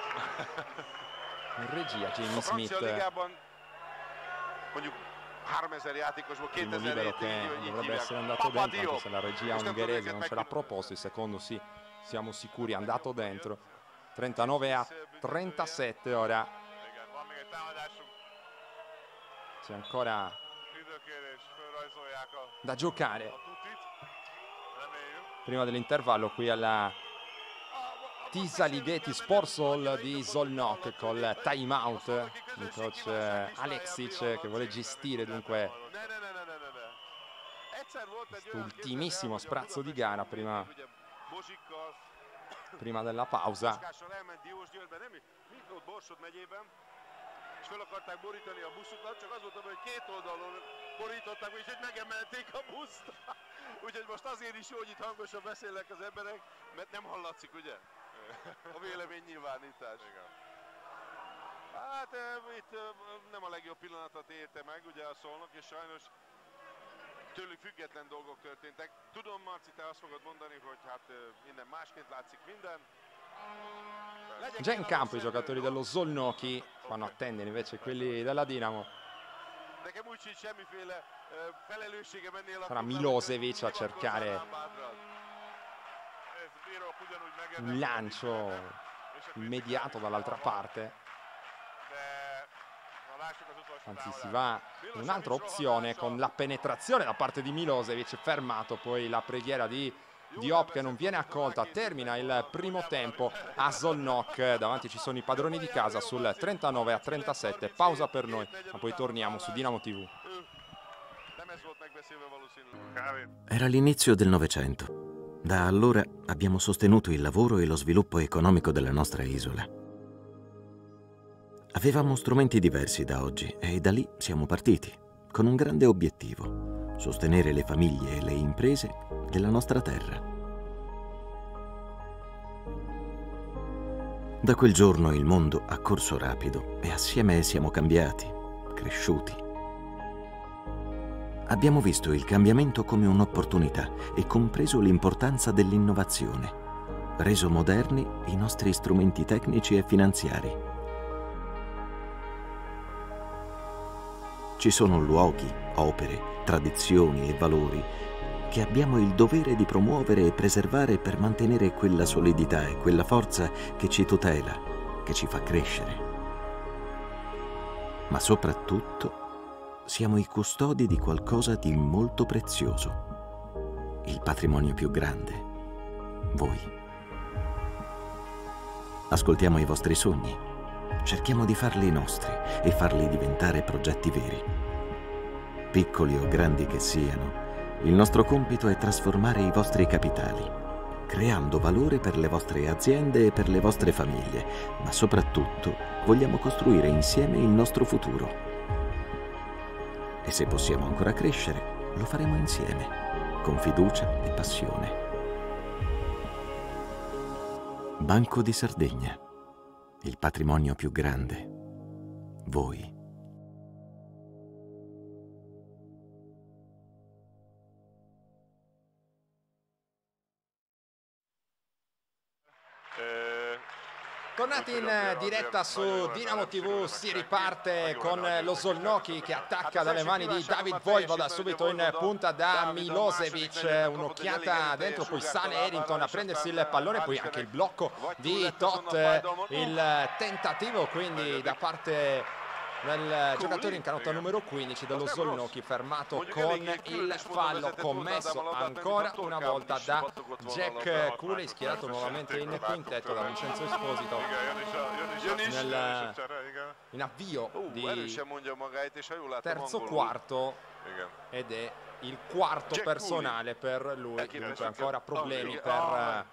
in regia. Jamie A francia Smith, ligában mondjuk háromezer játékosból primo kétezer libero che így dovrebbe hívják. essere andato Papa dentro, anche Diop. se la regia Most nem tudom ungherese őket non ce l'ha megmondani. proposto, il secondo sì, siamo sicuri, è andato dentro. trentanove a trentasette ora, Igen, van még egy támadásunk. c'è ancora Időkérés, fölrajzolják a, da giocare a tutit. Reméljük. prima dell'intervallo qui alla Tisa Ligeti Sports Hall di Szolnok col time out il coach eh, Aleksic che vuole gestire dunque Ne, ne, ne, ne, ne, ne, ne. Egyszer volt egy olyan ultimissimo képzeld el, hogy a sprazzo di Budapesti gara prima, ugye Bozsikkal, prima della pausa. Puskással elment Diósgyőrbe, nem? Mi ott Borsod megyében, és fel akarták borítani a buszukat, csak az volt, hogy két oldalon borították, úgyhogy megemelték a buszt. Úgyhogy most azért is jó, hogy itt hangosan beszélnek az emberek, mert nem hallatszik, ugye? A véleménynyilvánítás. Igen. Hát eh, itt eh, nem a legjobb pillanatot érte meg, ugye a Szolnok, és sajnos tőlük független dolgok történtek. Tudom, Marci, te azt fogod mondani, hogy hát eh, innen másként látszik minden. Già in campo i giocatori dello Szolnoki, fanno attendere invece quelli della Dinamo. Nekem úgy sincs semmiféle eh, felelősségem ennél a Sarà klubnak, Milosevic a hogy cercare hivatkozzál Ez bírók ugyanúgy un megérdemlik, lancio és a immediato dall'altra parte, De na, lássuk az utolsó anzi si támadást. va in un'altra opzione con la penetrazione da parte di Milosevic, fermato poi la preghiera di Diop che non viene accolta, termina il primo tempo a Szolnok, davanti ci sono i padroni di casa sul trentanove a trentasette, pausa per noi, ma poi torniamo su Dinamo tivù. Nem ez volt megbeszélve valószínűleg. Kávét. Era l'inizio del Novecento. Da allora abbiamo sostenuto il lavoro e lo sviluppo economico della nostra isola. Avevamo strumenti diversi da oggi e da lì siamo partiti, con un grande obiettivo: sostenere le famiglie e le imprese della nostra terra. Da quel giorno il mondo ha corso rapido e assieme siamo cambiati, cresciuti. Abbiamo visto il cambiamento come un'opportunità e compreso l'importanza dell'innovazione, reso moderni i nostri strumenti tecnici e finanziari. Ci sono luoghi, opere, tradizioni e valori che abbiamo il dovere di promuovere e preservare per mantenere quella solidità e quella forza che ci tutela, che ci fa crescere. Ma soprattutto siamo i custodi di qualcosa di molto prezioso: il patrimonio più grande, voi. Ascoltiamo i vostri sogni, cerchiamo di farli nostri e farli diventare progetti veri. Piccoli o grandi che siano, il nostro compito è trasformare i vostri capitali, creando valore per le vostre aziende e per le vostre famiglie, ma soprattutto vogliamo costruire insieme il nostro futuro. E se possiamo ancora crescere, lo faremo insieme, con fiducia e passione. Banco di Sardegna, il patrimonio più grande, voi. Tornati in diretta su Dinamo tivù, si riparte con lo Szolnoki che attacca dalle mani di David Vojvoda, subito in punta da Milosevic, un'occhiata dentro, poi sale Herington a prendersi il pallone, poi anche il blocco di Tot, il tentativo quindi da parte del giocatore in canotta numero quindici dello Szolnoki, fermato con il fallo commesso ancora una volta da Jack Cooley, schierato nuovamente in quintetto da Vincenzo Esposito nel, in avvio di terzo quarto, ed è il quarto personale per lui, dunque ancora problemi per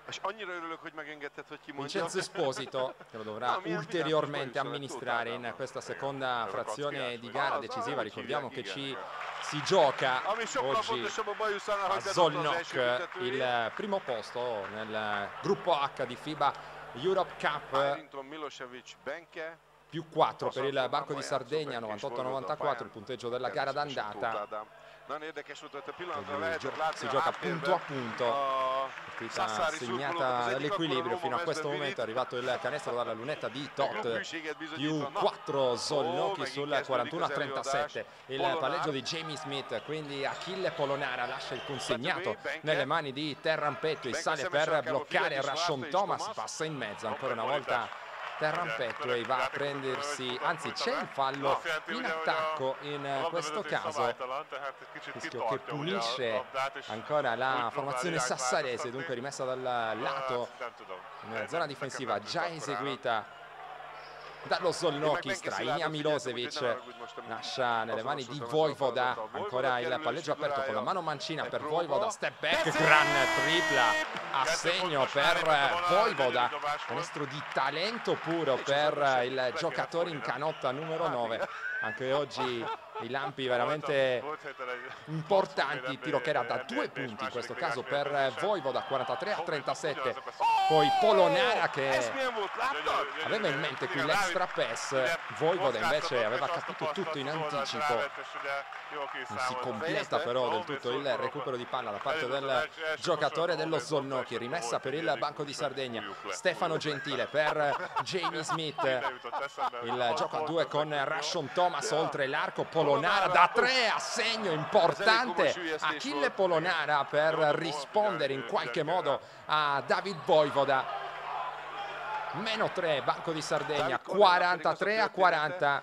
Vincenzo Esposito, che lo dovrà ulteriormente amministrare in questa seconda frazione di gara decisiva. Ricordiamo che ci si gioca oggi a Szolnok il primo posto nel gruppo H di FIBA Europe Cup, più quattro per il Banco di Sardegna, novantotto a novantaquattro il punteggio della gara d'andata. Si gioca punto a punto, partita segnata dall'equilibrio. Fino a questo momento è arrivato il canestro dalla lunetta di Tot, più quattro Szolnoki sul quarantuno a trentasette, il palleggio di Jamie Smith, quindi Achille Polonara lascia il consegnato nelle mani di Terran Petway, sale per bloccare Rashon Thomas, passa in mezzo ancora una volta Terran Petway, va a prendersi, anzi c'è il fallo in attacco in questo caso, rischio che punisce ancora la formazione sassarese, dunque rimessa dal lato in zona difensiva già eseguita dallo Szolnoki. Strainia Milosevic lascia nelle mani di Vojvoda, ancora il palleggio aperto con la mano mancina per Vojvoda, step back, gran tripla a segno per Vojvoda, canestro di talento puro per il giocatore in canotta numero nove. Anche oggi i lampi veramente importanti, tiro che era da due punti in questo caso per Vojvoda, quarantatré a trentasette. Poi Polonara che aveva in mente qui l'extra pass, Vojvoda invece aveva capito tutto in anticipo. Non si completa però del tutto il recupero di palla da parte del giocatore dello Szolnoki. Rimessa per il Banco di Sardegna, Stefano Gentile per Jamie Smith, il gioco a due con Rashon Thomas oltre l'arco. Polonara da tre a segno importante, Achille Polonara per rispondere in qualche modo a David Vojvoda. Meno tre, Banco di Sardegna, quarantatré a quaranta.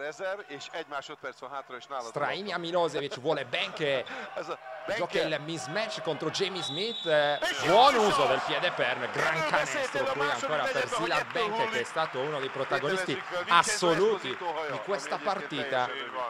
Strainia Milosevic vuole Benke, gioca il mismatch contro Jamie Smith, buon uso del piede perm, gran canestro qui ancora per Szilárd Benke, che è stato uno dei protagonisti assoluti di questa partita.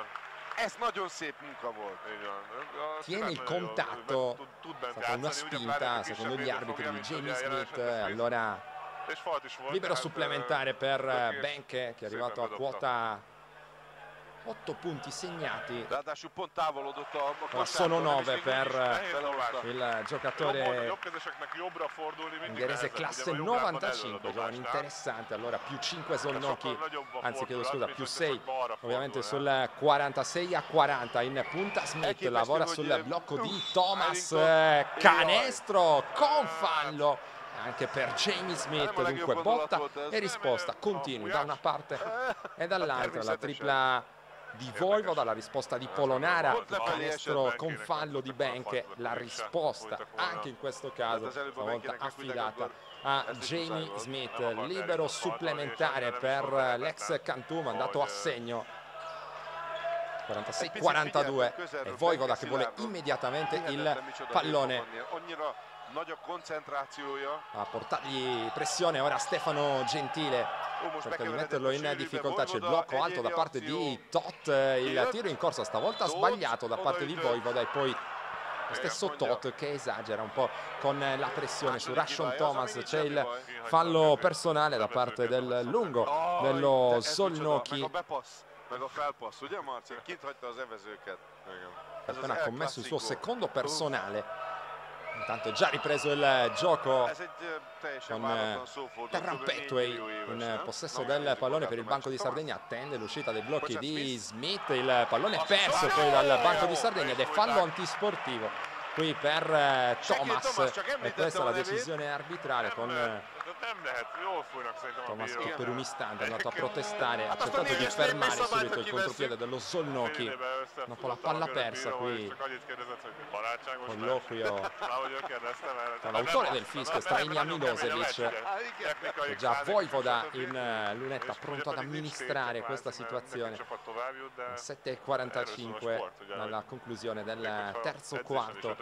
Tiene il contatto, è stata una spinta secondo gli arbitri di Jamie Smith, allora libero supplementare per Benke, che è arrivato a quota otto punti segnati. Ora sono nove per il giocatore ungherese classe novantacinque, giovane interessante. Allora più cinque Szolnoki, anzi chiedo scusa, più sei ovviamente sul quarantasei a quaranta. In punta Smith lavora sul blocco di Thomas, canestro con fallo anche per Jamie Smith, dunque botta e risposta continui da una parte e dall'altra. La tripla di Vojvoda, la risposta di Polonara, il canestro con fallo di Benke, la risposta anche in questo caso stavolta affidata a Jamie Smith. Libero supplementare per l'ex Cantum, andato a segno quarantasei quarantadue e Vojvoda che vuole immediatamente il pallone a portargli pressione. Ora Stefano Gentile cerca di metterlo in difficoltà, c'è il blocco alto da parte di Tot, il tiro in corsa stavolta sbagliato da parte di Vojvoda e poi lo stesso Tot che esagera un po' con la pressione su Rashon Thomas. C'è il fallo personale da parte del lungo dello Szolnoki, appena commesso il suo secondo personale. Intanto è già ripreso il gioco con Terran Petway in possesso del pallone per il Banco di Sardegna, attende l'uscita dei blocchi di Smith, il pallone è perso poi dal Banco di Sardegna ed è fallo antisportivo qui per Thomas e questa è la decisione arbitrale con Thomas che per un istante è andato a protestare, ha cercato di fermare subito il contropiede dello Szolnoki dopo la palla persa. Qui colloquio con l'autore del fischio, Strainia Milosevic, e già Vojvoda in lunetta pronto ad amministrare questa situazione. sette e quarantacinque alla conclusione del terzo quarto.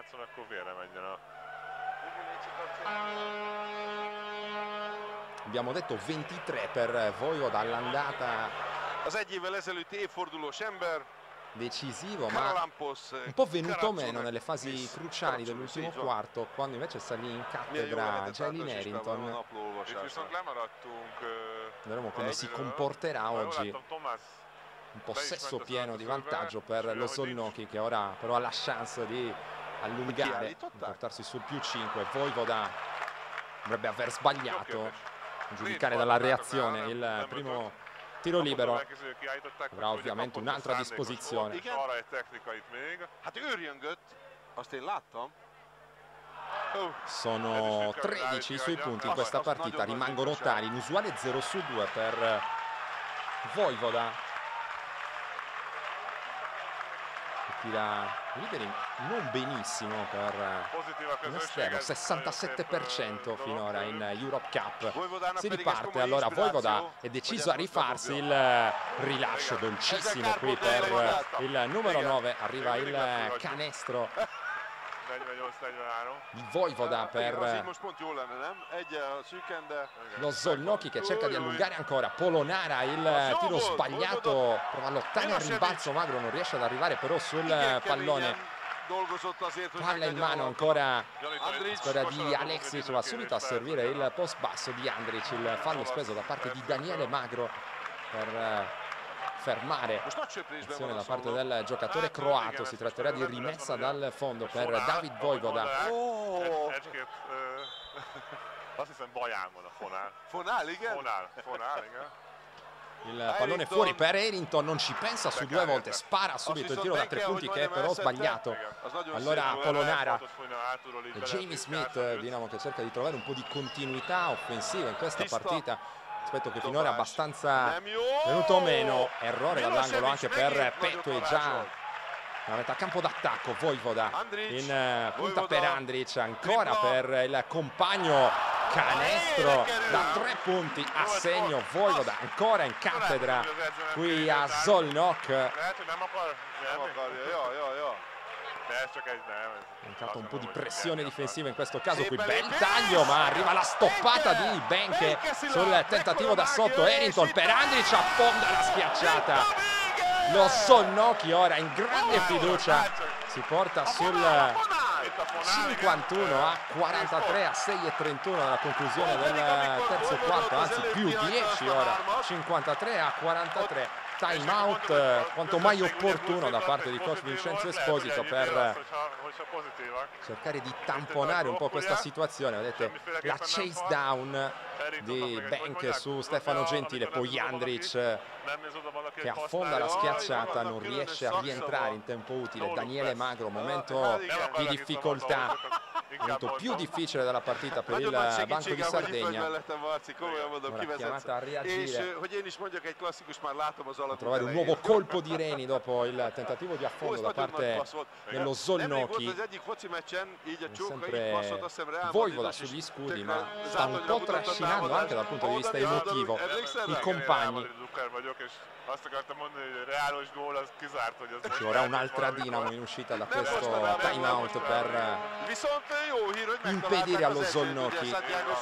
Abbiamo detto ventitré per Vojvoda all'andata, decisivo ma un po' venuto meno nelle fasi cruciali dell'ultimo quarto, quando invece salì in cattedra Jaylin Harrington. Vedremo come si comporterà oggi. Un possesso pieno di vantaggio per lo Szolnoki che ora però ha la chance di allungare, portarsi sul più cinque. Vojvoda dovrebbe aver sbagliato, a giudicare dalla reazione, il primo tiro libero. Avrà ovviamente un'altra disposizione. Sono tredici i suoi punti in questa partita, rimangono tali, inusuale zero su due per Vojvoda. Tira liberi non benissimo per un esterno, sessantasette per cento finora in Europe Cup. Si riparte allora, Vojvoda è deciso a rifarsi, il rilascio dolcissimo qui per il numero nove, arriva il canestro di Vojvoda per lo Szolnoki che cerca di allungare ancora. Polonara, il tiro sbagliato, prova a lottare al rimbalzo, Magro non riesce ad arrivare però sul pallone. Palla in mano ancora, squadra di Aleksic, va subito a servire il post basso di Andrić. Il fallo speso da parte di Daniele Magro per fermare azione da parte del giocatore croato. Si tratterà di rimessa dal fondo per David Vojvoda. Oh. Il pallone fuori per Harrington, non ci pensa su due volte, spara subito il tiro da tre punti che è però sbagliato. Allora Polonara e Jamie Smith, Dinamo che cerca di trovare un po' di continuità offensiva in questa partita. Aspetto che finora è abbastanza venuto meno. Errore dall'angolo anche per Petway, già a metà campo d'attacco. Vojvoda in punta per Andrić, ancora per il compagno, canestro da tre punti a segno. Vojvoda ancora in cattedra qui a Szolnok. È mancato un po' di pressione difensiva in questo caso qui, bel taglio ma arriva la stoppata di Benke sul tentativo da sotto. Harrington per Andrić, affonda la schiacciata. Lo Szolnoki ora in grande fiducia si porta sul cinquantuno a quarantatré, a sei e trentuno alla conclusione del terzo quarto, anzi più dieci ora, cinquantatré a quarantatré. Time out quanto mai opportuno da parte di coach Vincenzo Esposito per cercare di tamponare un po' questa situazione. Vedete la chase down di Benke su Stefano Gentile, poi Andrić che affonda la schiacciata, non riesce a rientrare in tempo utile. Daniele Magro, momento di difficoltà difficoltá, il momento più difficile della partita per il Banco di Sardegna. Ora chiamata a reagire, a trovare un nuovo colpo di reni dopo il tentativo di affondo da parte dello Zolnoki. Sempre Vojvoda sugli scudi, ma sta un po' trascinando anche dal punto di vista emotivo i compagni. Ci vorrà un'altra Dinamo in uscita da questo time out per impedire allo Zolnoki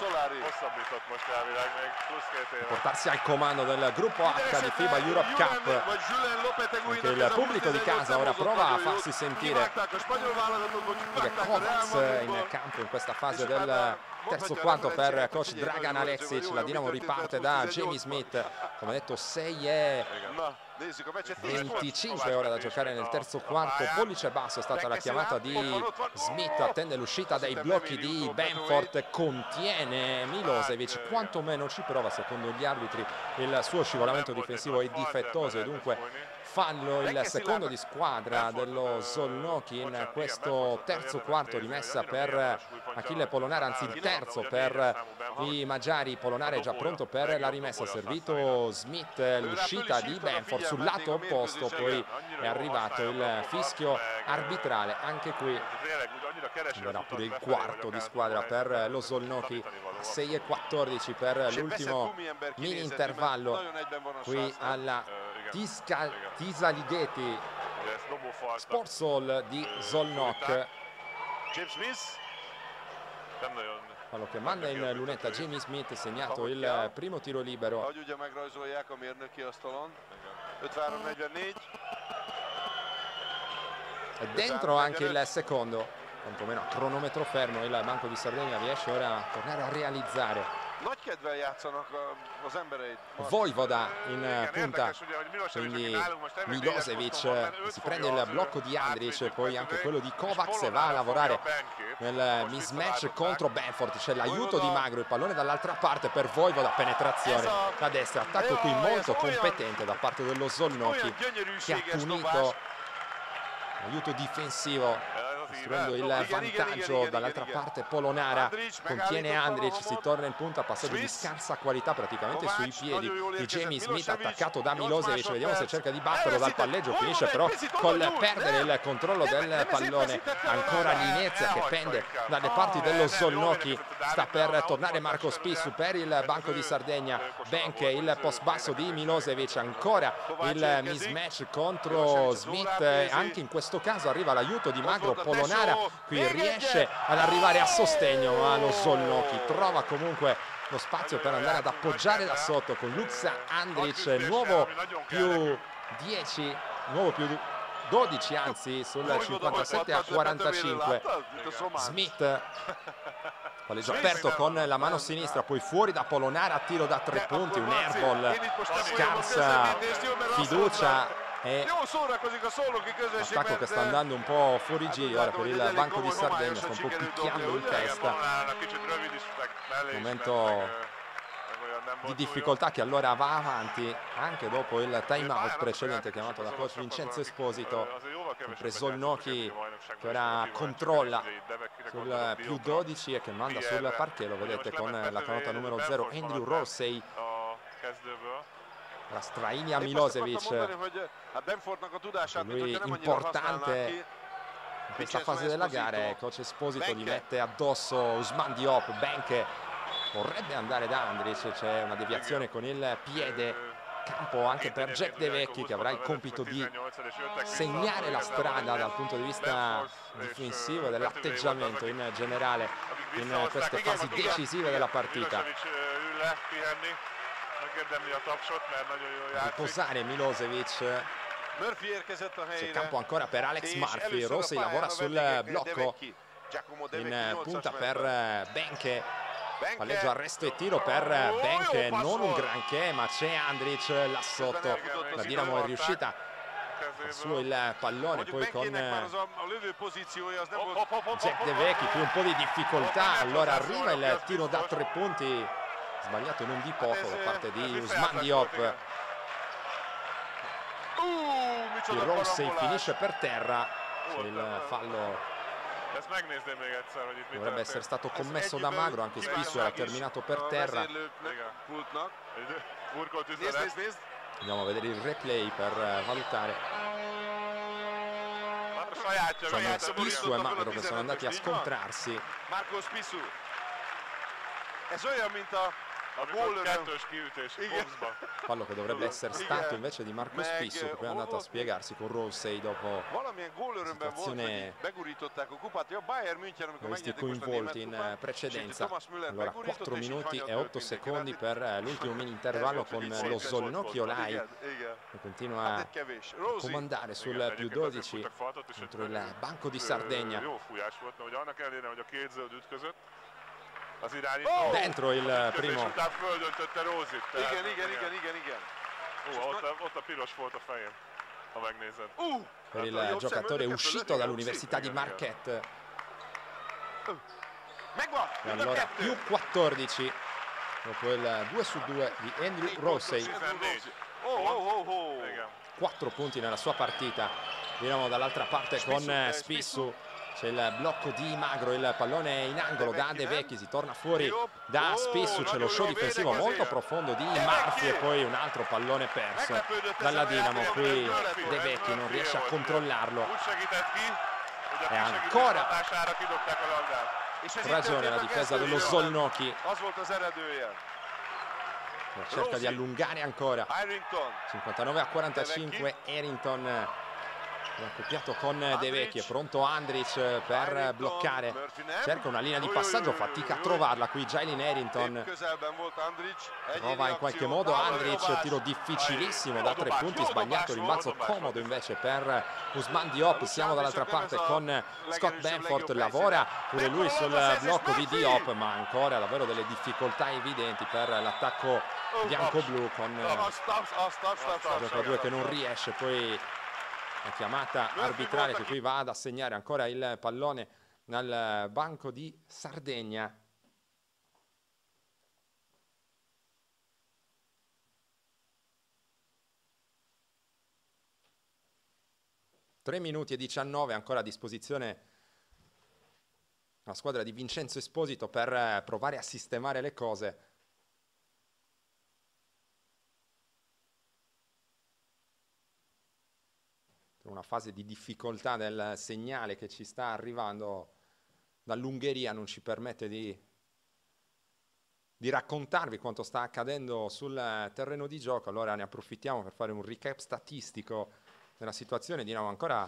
di portarsi al comando del gruppo H di FIBA Europe Cup. Anche il pubblico di casa ora prova a farsi sentire. Ed è Kovacs in campo in questa fase del terzo quarto per coach Dragan Aleksic. La Dinamo riparte da Jamie Smith, come detto sei e venticinque ore da giocare nel terzo quarto. Pollice basso è stata la chiamata di Smith, attende l'uscita dai blocchi di Benford, contiene Milosevic, quantomeno ci prova secondo gli arbitri. Il suo scivolamento difensivo è difettoso e dunque fallo il secondo di squadra dello Zolnoki in questo terzo quarto. Rimessa per Achille Polonara, anzi il terzo per i Magyari. Polonara è già pronto per la rimessa, servito Smith, l'uscita di Benford sul lato opposto, poi è arrivato il fischio arbitrale. Anche qui verrà pure il quarto di squadra per lo Zolnoki. Sei e quattordici per l'ultimo mini intervallo qui alla Tisa Ligeti Sports Hall di Zolnok. Fallo che manda in lunetta Jamie Smith, segnato il primo tiro libero. E dentro anche il secondo, quantomeno a cronometro fermo. Il Banco di Sardegna riesce ora a tornare a realizzare. Vojvoda in punta, quindi Milosevic si prende il blocco di Andrić e poi anche quello di Kovacs e va a lavorare nel mismatch contro Benford. C'è l'aiuto di Magro, il pallone dall'altra parte per Vojvoda, penetrazione da destra, attacco qui molto competente da parte dello Zolnoki, che ha punito l'aiuto difensivo costruendo il vantaggio. Dall'altra parte Polonara contiene Andrić, si torna in punta, passaggio di scarsa qualità praticamente sui piedi di Jamie Smith, attaccato da Milosevic. Vediamo se cerca di batterlo dal palleggio, finisce però col perdere il controllo del pallone. Ancora l'inezia che pende dalle parti dello Zolnoki, sta per tornare Marco Spissu per il Banco di Sardegna. Benke, il post basso di Milosevic, ancora il mismatch contro Smith. Anche in questo caso arriva l'aiuto di Magro. Polonara qui riesce ad arrivare a sostegno, ma lo Zolnoki trova comunque lo spazio per andare ad appoggiare da sotto con Luka Andrić, nuovo più dieci, nuovo più dodici anzi, sul cinquantasette a quarantacinque. Smith, palleggio aperto con la mano sinistra, poi fuori da Polonara, tiro da tre punti, un airball, scarsa fiducia e attacco che sta andando un po' fuori giro ora per il Banco di Sardegna, sta un po' picchiando in testa. Momento di difficoltà che allora va avanti anche dopo il time out precedente chiamato da coach Vincenzo Esposito. Sempre Zolnoki che ora controlla sul più dodici e che manda sul parquet, lo vedete con la canota numero zero Andrew Rossey. La Strainia Milosevic, lui importante in questa fase della gara. Coach Esposito gli mette addosso Ousmane Diop. Benke vorrebbe andare da Andrić, c'è una deviazione con il piede. Campo anche per Jack De Vecchi, che avrà il compito di segnare la strada dal punto di vista difensivo e dell'atteggiamento in generale in queste fasi decisive della partita. Riposare Milosevic. C'è campo ancora per Alex Murphy. Rossi lavora sul blocco in punta per Benke. Palleggio, arresto e tiro per Benke, non un granché, ma c'è Andrić là sotto. La Dinamo è riuscita su il pallone, poi con Jack De Vecchi più un po' di difficoltà. Allora arriva il tiro da tre punti, sbagliato non di poco da parte di Ousmane Diop. Il Rossi finisce per terra, c'è il fallo Dovrebbe essere stato commesso da Magro, anche Spissu era terminato per terra. Andiamo a vedere il replay per valutare. Sono Spissu e Magro che sono andati a scontrarsi. Marco Spissu. Ez olyan, mint a gólöröm. Fallo che dovrebbe essere stato invece di Marco Spissu, che poi è andato a spiegarsi con Rosey dopo situazione questi coinvolti in precedenza. Allora quattro minuti e otto secondi per l'ultimo mini intervallo, con lo Zolnokhi Olaj che continua a comandare sul più dodici contro il Banco di Sardegna. Oh! Dentro il primo. Igen, igen, igen, igen, igen. Uh, Per il giocatore uscito dall'Università di Marquette. E allora più quattordici dopo il due su due di Andrew Rosey. Oh, oh, oh, oh. quattro punti nella sua partita. Vediamo dall'altra parte con Spissu. C'è il blocco di Magro, il pallone in angolo da De Vecchi, si torna fuori da Spissu, c'è lo show difensivo molto profondo di Murphy e poi un altro pallone perso dalla Dinamo. Qui De Vecchi non riesce a controllarlo e ancora ragione la difesa dello Zolnokhi, cerca di allungare ancora. Cinquantanove a quarantacinque, Harrington accoppiato con De Vecchi, è pronto Andrić per bloccare, cerca una linea di passaggio, fatica a trovarla qui Jalen Harrington, trova in qualche modo Andrić, tiro difficilissimo da tre punti, sbagliato, rimbalzo comodo invece per Ousmane Diop. Siamo dall'altra parte con Scott Benford, lavora pure lui sul blocco di Diop, ma ancora davvero delle difficoltà evidenti per l'attacco bianco-blu, con il giocatore che non riesce. Poi la chiamata arbitrale che qui va ad assegnare ancora il pallone al Banco di Sardegna. tre minuti e diciannove ancora a disposizione la squadra di Vincenzo Esposito per provare a sistemare le cose. Una fase di difficoltà del segnale che ci sta arrivando dall'Ungheria non ci permette di, di raccontarvi quanto sta accadendo sul terreno di gioco. Allora ne approfittiamo per fare un recap statistico della situazione. Dinamo ancora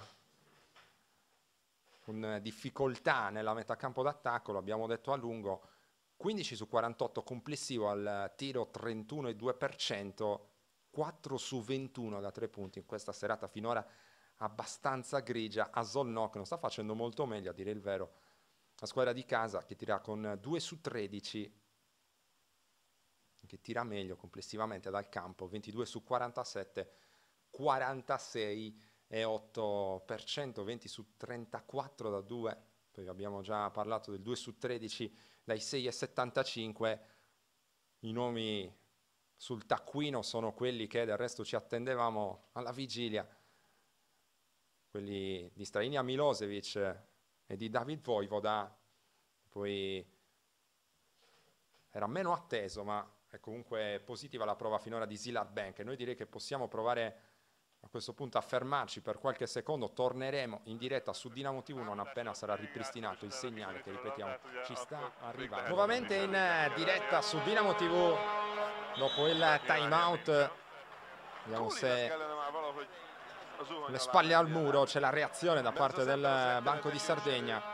con difficoltà nella metacampo d'attacco, lo abbiamo detto a lungo, quindici su quarantotto complessivo al tiro, trentuno virgola due per cento, quattro su ventuno da tre punti in questa serata finora abbastanza grigia. A Zolnokhi non sta facendo molto meglio, a dire il vero, la squadra di casa che tira con due su tredici, che tira meglio complessivamente dal campo, ventidue su quarantasette, quarantasei virgola otto per cento, venti su trentaquattro da due, poi abbiamo già parlato del due su tredici dai sei virgola settantacinque. I nomi sul taccuino sono quelli che del resto ci attendevamo alla vigilia, quelli di Strainia Milosevic e di David Vojvoda. Poi era meno atteso, ma è comunque positiva la prova finora di Zilad Bank, e noi direi che possiamo provare a questo punto a fermarci per qualche secondo. Torneremo in diretta su Dinamo tivù non appena sarà ripristinato il segnale che, ripetiamo, ci sta arrivando. Nuovamente in diretta su Dinamo tivù dopo il time out. Vediamo se le spalle al muro c'è la reazione da parte del Banco di Sardegna.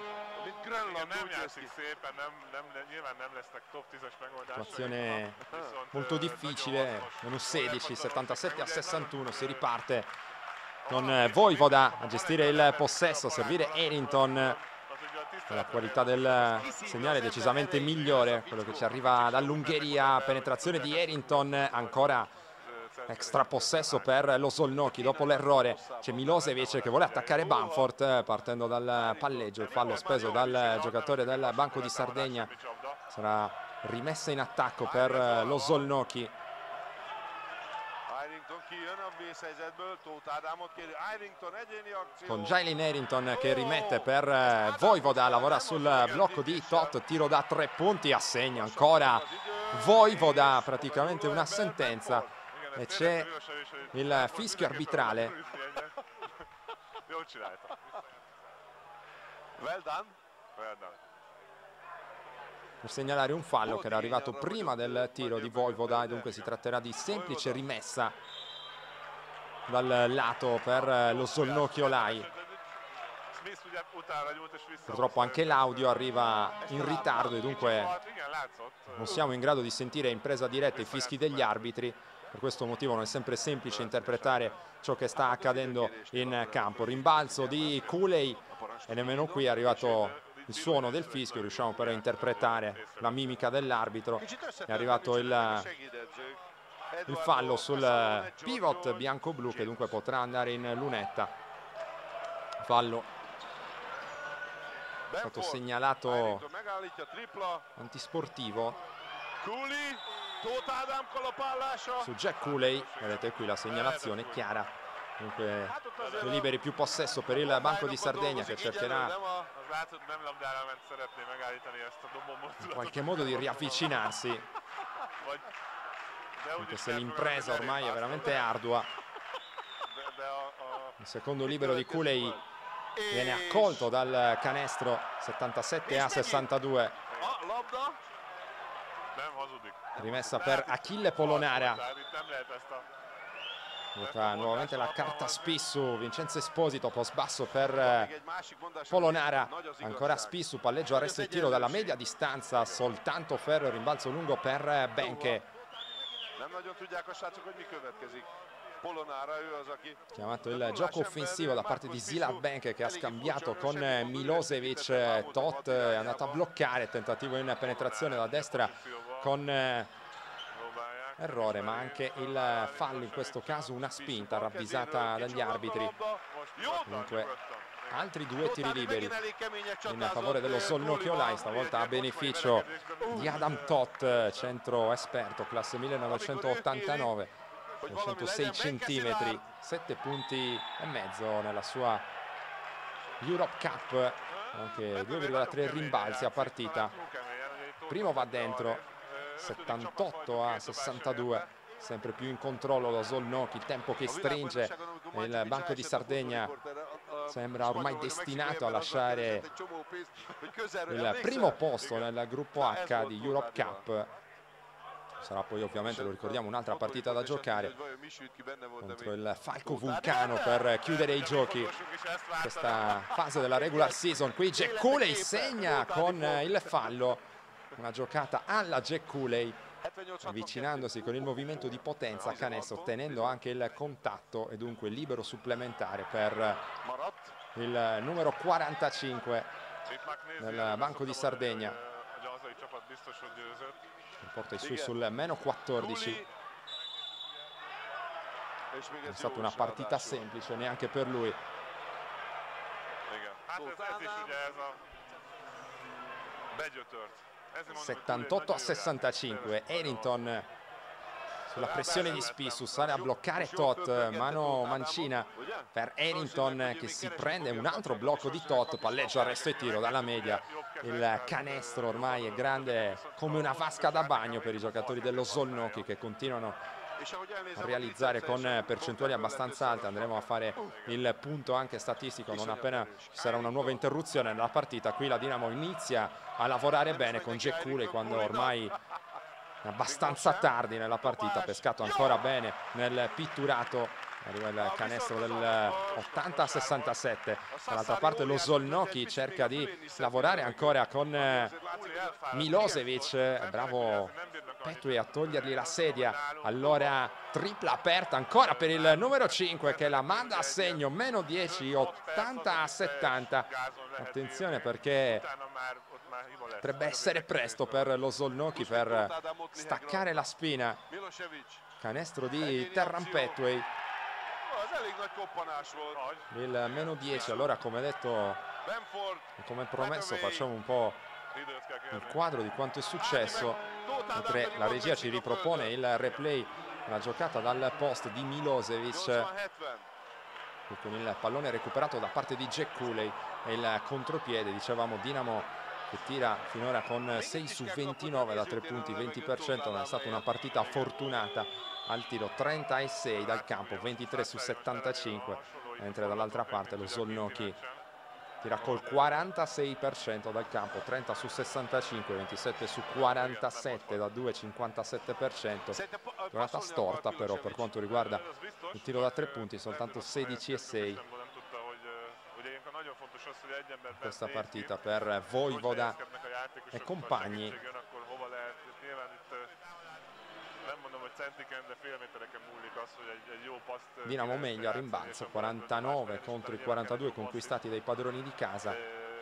Situazione molto difficile, meno sedici, settantasette a sessantuno, si riparte con Vojvoda a gestire il possesso, a servire Harrington. La qualità del segnale è decisamente migliore, quello che ci arriva dall'Ungheria. Penetrazione di Harrington, ancora extra possesso per lo Zolnokhi. Dopo l'errore c'è Milosevic che vuole attaccare Benford partendo dal palleggio. Il fallo speso dal giocatore del Banco di Sardegna, sarà rimessa in attacco per lo Zolnokhi. con Jailin Harrington che rimette per eh, Vojvoda, lavora sul blocco di Toth, tiro da tre punti, assegna ancora Vojvoda, praticamente una sentenza, e c'è il fischio arbitrale. Per segnalare un fallo che era arrivato prima del tiro di Vojvoda, e dunque si tratterà di semplice rimessa dal lato per lo Szolnoki Olaj. Purtroppo anche l'audio arriva in ritardo e dunque non siamo in grado di sentire in presa diretta i fischi degli arbitri. Per questo motivo non è sempre semplice interpretare ciò che sta accadendo in campo. Rimbalzo di Cooley e nemmeno qui è arrivato il suono del fischio, riusciamo però a interpretare la mimica dell'arbitro. È arrivato il, il fallo sul pivot bianco-blu che dunque potrà andare in lunetta. Fallo è stato segnalato antisportivo su Jack Cooley, vedete qui la segnalazione chiara. Dunque due liberi più possesso per il Banco di Sardegna che cercherà in qualche modo di riavvicinarsi, anche se l'impresa ormai è veramente ardua. Il secondo libero di Cooley viene accolto dal canestro, settantasette a sessantadue. Rimessa per Achille Polonara. Gioca nuovamente la carta Spissu, Vincenzo Esposito, post basso per Polonara, ancora Spissu, palleggio, arresto e tiro dalla media distanza, soltanto ferro, rimbalzo lungo per Benke. Chiamato il gioco offensivo da parte di Zilat Benke che ha scambiato con Milosevic. Toth è andato a bloccare, tentativo in penetrazione da destra con errore, ma anche il fallo in questo caso, una spinta ravvisata dagli arbitri. Dunque altri due tiri liberi in favore dello Szolnoki Olaj, stavolta a beneficio di Adam Toth, centro esperto, classe millenovecentottantanove, centosei centimetri, sette punti e mezzo nella sua Europe Cup, anche due virgola tre rimbalzi a partita. Primo va dentro, settantotto a sessantadue, sempre più in controllo lo Szolnoki, il tempo che stringe, il Banco di Sardegna sembra ormai destinato a lasciare il primo posto nel gruppo H di Europe Cup. Sarà poi ovviamente, lo ricordiamo, un'altra partita da giocare contro il Falco Vulcano per chiudere i giochi questa fase della regular season. Qui Jack Cooley segna con il fallo, una giocata alla Jack Cooley, avvicinandosi con il movimento di potenza a canestro, ottenendo anche il contatto e dunque libero supplementare per il numero quarantacinque del Banco di Sardegna. Porta i suoi sul meno quattordici. È stata una partita semplice neanche per lui. settantotto a sessantacinque. Harrington sulla pressione di Spissu, sale a bloccare Toth, mano mancina per Harrington che si prende un altro blocco di Toth, palleggio, arresto e tiro dalla media. Il canestro ormai è grande come una vasca da bagno per i giocatori dello Szolnoki, che continuano a realizzare con percentuali abbastanza alte. Andremo a fare il punto anche statistico non appena ci sarà una nuova interruzione nella partita. Qui la Dinamo inizia a lavorare bene con Jack Cooley quando ormai è abbastanza tardi nella partita, pescato ancora bene nel pitturato, arriva il canestro del ottanta a sessantasette. Dall'altra parte lo Szolnoki cerca di lavorare ancora con Milosevic, bravo Petway a togliergli la sedia. Allora tripla aperta ancora per il numero cinque che la manda a segno, meno dieci, ottanta a settanta. Attenzione perché potrebbe essere presto per lo Szolnoki per staccare la spina. Canestro di Terran Petway, il meno dieci. Allora, come detto e come promesso, facciamo un po' il quadro di quanto è successo mentre la regia ci ripropone il replay la giocata dal post di Milosevic, con il pallone recuperato da parte di Jack Cooley e il contropiede. Dicevamo Dinamo che tira finora con sei su ventinove da tre punti, venti per cento, non è stata una partita fortunata al tiro, trentasei dal campo, ventitré su settantacinque, mentre dall'altra parte lo Szolnoki tira col quarantasei per cento dal campo, trenta su sessantacinque, ventisette su quarantasette da due, cinquantasette per cento. Giocata storta però per quanto riguarda il tiro da tre punti, soltanto sedici e sei questa partita per Vojvoda e compagni. Dinamo meglio a rimbalzo, quarantanove contro i quarantadue conquistati dai padroni di casa.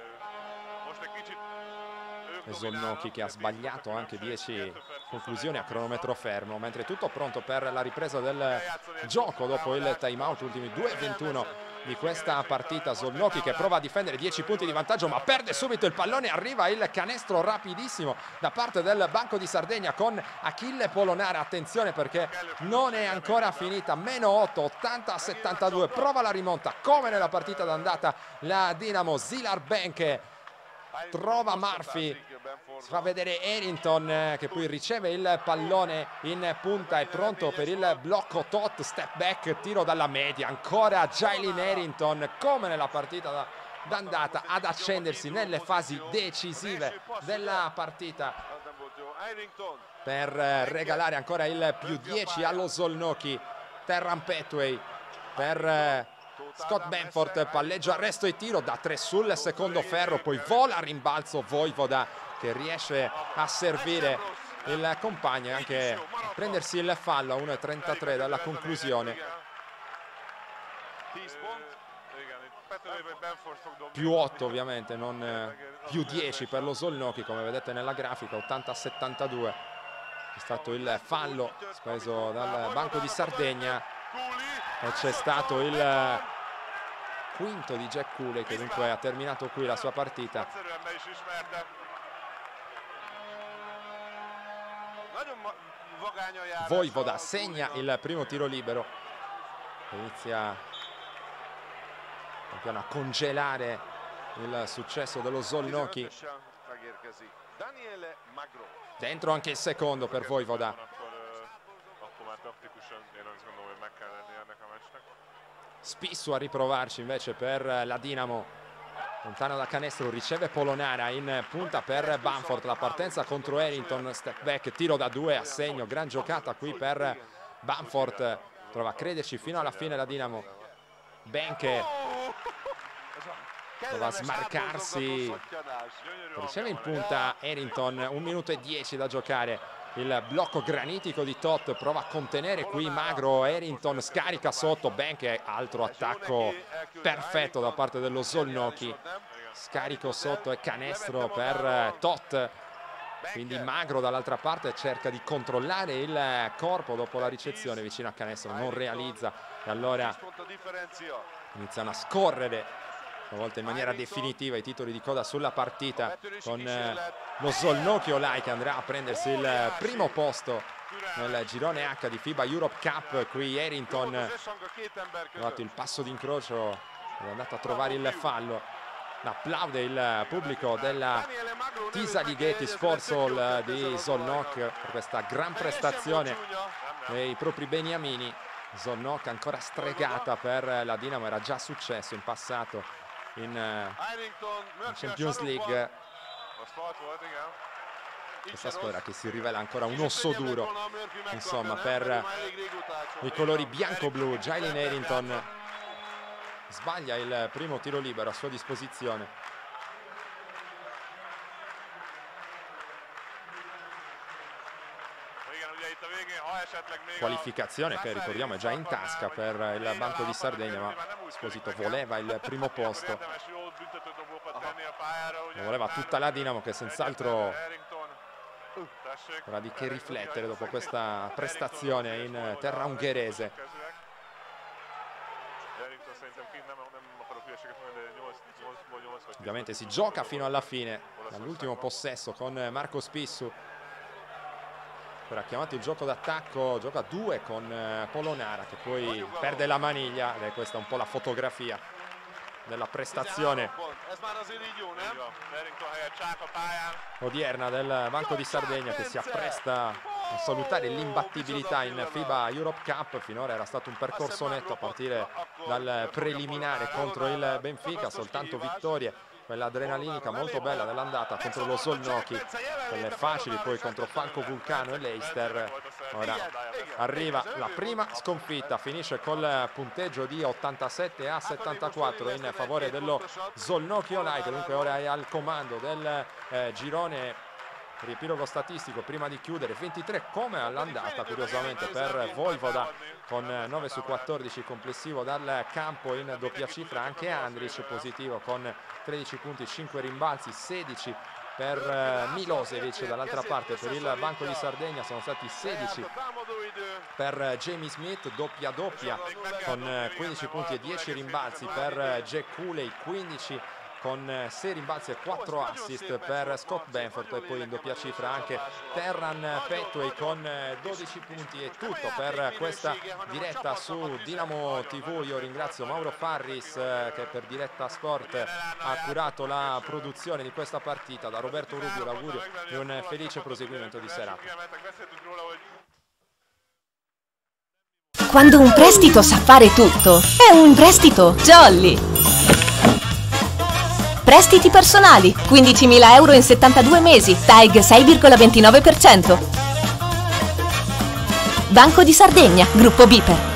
E Szolnoki che ha sbagliato anche dieci conclusioni a cronometro fermo, mentre tutto pronto per la ripresa del gioco dopo il time out, ultimi due e ventuno di questa partita. Szolnoki che prova a difendere, dieci punti di vantaggio ma perde subito il pallone, arriva il canestro rapidissimo da parte del Banco di Sardegna con Achille Polonara. Attenzione perché non è ancora finita, meno otto, ottanta a settantadue, prova la rimonta come nella partita d'andata la Dinamo. Zilar Benke trova Murphy, si fa vedere Harrington che poi riceve il pallone in punta, è pronto per il blocco Tot, step back, tiro dalla media, ancora Jailin Harrington come nella partita d'andata ad accendersi nelle fasi decisive della partita per regalare ancora il più dieci allo Szolnoki. Terran Petway per Scott Benford, palleggio, arresto e tiro da tre sul secondo ferro, poi vola a rimbalzo Vojvoda che riesce a servire il compagno e anche a prendersi il fallo a uno e trentatré dalla conclusione. Più otto ovviamente, non più dieci per lo Szolnoki, come vedete nella grafica, ottanta a settantadue. È stato il fallo speso dal Banco di Sardegna e c'è stato il quinto di Jack Cooley che dunque ha terminato qui la sua partita. Vojvoda segna il primo tiro libero, inizia a congelare il successo dello Szolnoki. Dentro anche il secondo per Vojvoda. Spissu a riprovarci invece per la Dinamo, lontano da canestro, riceve Polonara in punta per Bamford, la partenza contro Harrington, step back, tiro da due a segno, gran giocata qui per Bamford, prova a crederci fino alla fine la Dinamo. Benke prova a smarcarsi, riceve in punta Harrington, un minuto e dieci da giocare. Il blocco granitico di Tot prova a contenere qui magro Harrington, scarica sotto Benke, altro attacco perfetto da parte dello Szolnoki, scarico sotto e canestro per Tot, quindi magro dall'altra parte cerca di controllare il corpo dopo la ricezione vicino a canestro, non realizza e allora iniziano a scorrere a volte in maniera definitiva i titoli di coda sulla partita, con eh, lo Szolnoki Olaj che andrà a prendersi il primo posto nel girone H di FIBA Europe Cup. Qui Harrington ha fatto il passo d'incrocio ed è andato a trovare il fallo. Applaude il pubblico della Tisa Ligeti Sports Hall di Szolnok per questa gran prestazione dei propri beniamini. Szolnok ancora stregata per la Dinamo, era già successo in passato in uh, Champions League. Questa squadra che si rivela ancora un osso duro insomma per i colori bianco-blu. Jailin Harrington sbaglia il primo tiro libero a sua disposizione. Qualificazione che ricordiamo è già in tasca per il Banco di Sardegna, ma Esposito voleva il primo posto, lo voleva tutta la Dinamo, che senz'altro avrà di che riflettere dopo questa prestazione in terra ungherese. Ovviamente si gioca fino alla fine, dall'ultimo possesso con Marco Spissu. ha chiamato il gioco d'attacco, gioca a due con eh, Polonara, che poi perde la maniglia, ed è questa un po' la fotografia della prestazione odierna del Banco di Sardegna, che si appresta a salutare l'imbattibilità in FIBA Europe Cup. Finora era stato un percorso netto a partire dal preliminare contro il Benfica, soltanto vittorie, quella adrenalinica molto bella dell'andata contro lo Szolnoki, quelle facili poi contro Falco Vulcano e Leicester. Ora arriva la prima sconfitta, finisce col punteggio di ottantasette a settantaquattro in favore dello Szolnoki Olaj, che dunque ora è al comando del eh, girone. Riepilogo statistico prima di chiudere: ventitré come all'andata curiosamente per Vojvoda, con nove su quattordici complessivo dal campo in doppia cifra. Anche Andrić positivo con tredici punti, cinque rimbalzi, sedici per Milosevic. Dall'altra parte per il Banco di Sardegna sono stati sedici per Jamie Smith, doppia doppia con quindici punti e dieci rimbalzi per Jack Cooley, quindici con sei rimbalzi e quattro assist per Scott Benford, e poi in doppia cifra anche Terran Petway con dodici punti. È tutto per questa diretta su Dinamo tivù. Io ringrazio Mauro Farris che per Diretta Sport ha curato la produzione di questa partita. Da Roberto Rubio l'augurio di un felice proseguimento di serata. Quando un prestito sa fare tutto, è un prestito Jolly. Prestiti personali, quindicimila euro in settantadue mesi, T A E G sei virgola ventinove per cento. Banco di Sardegna, Gruppo Biper.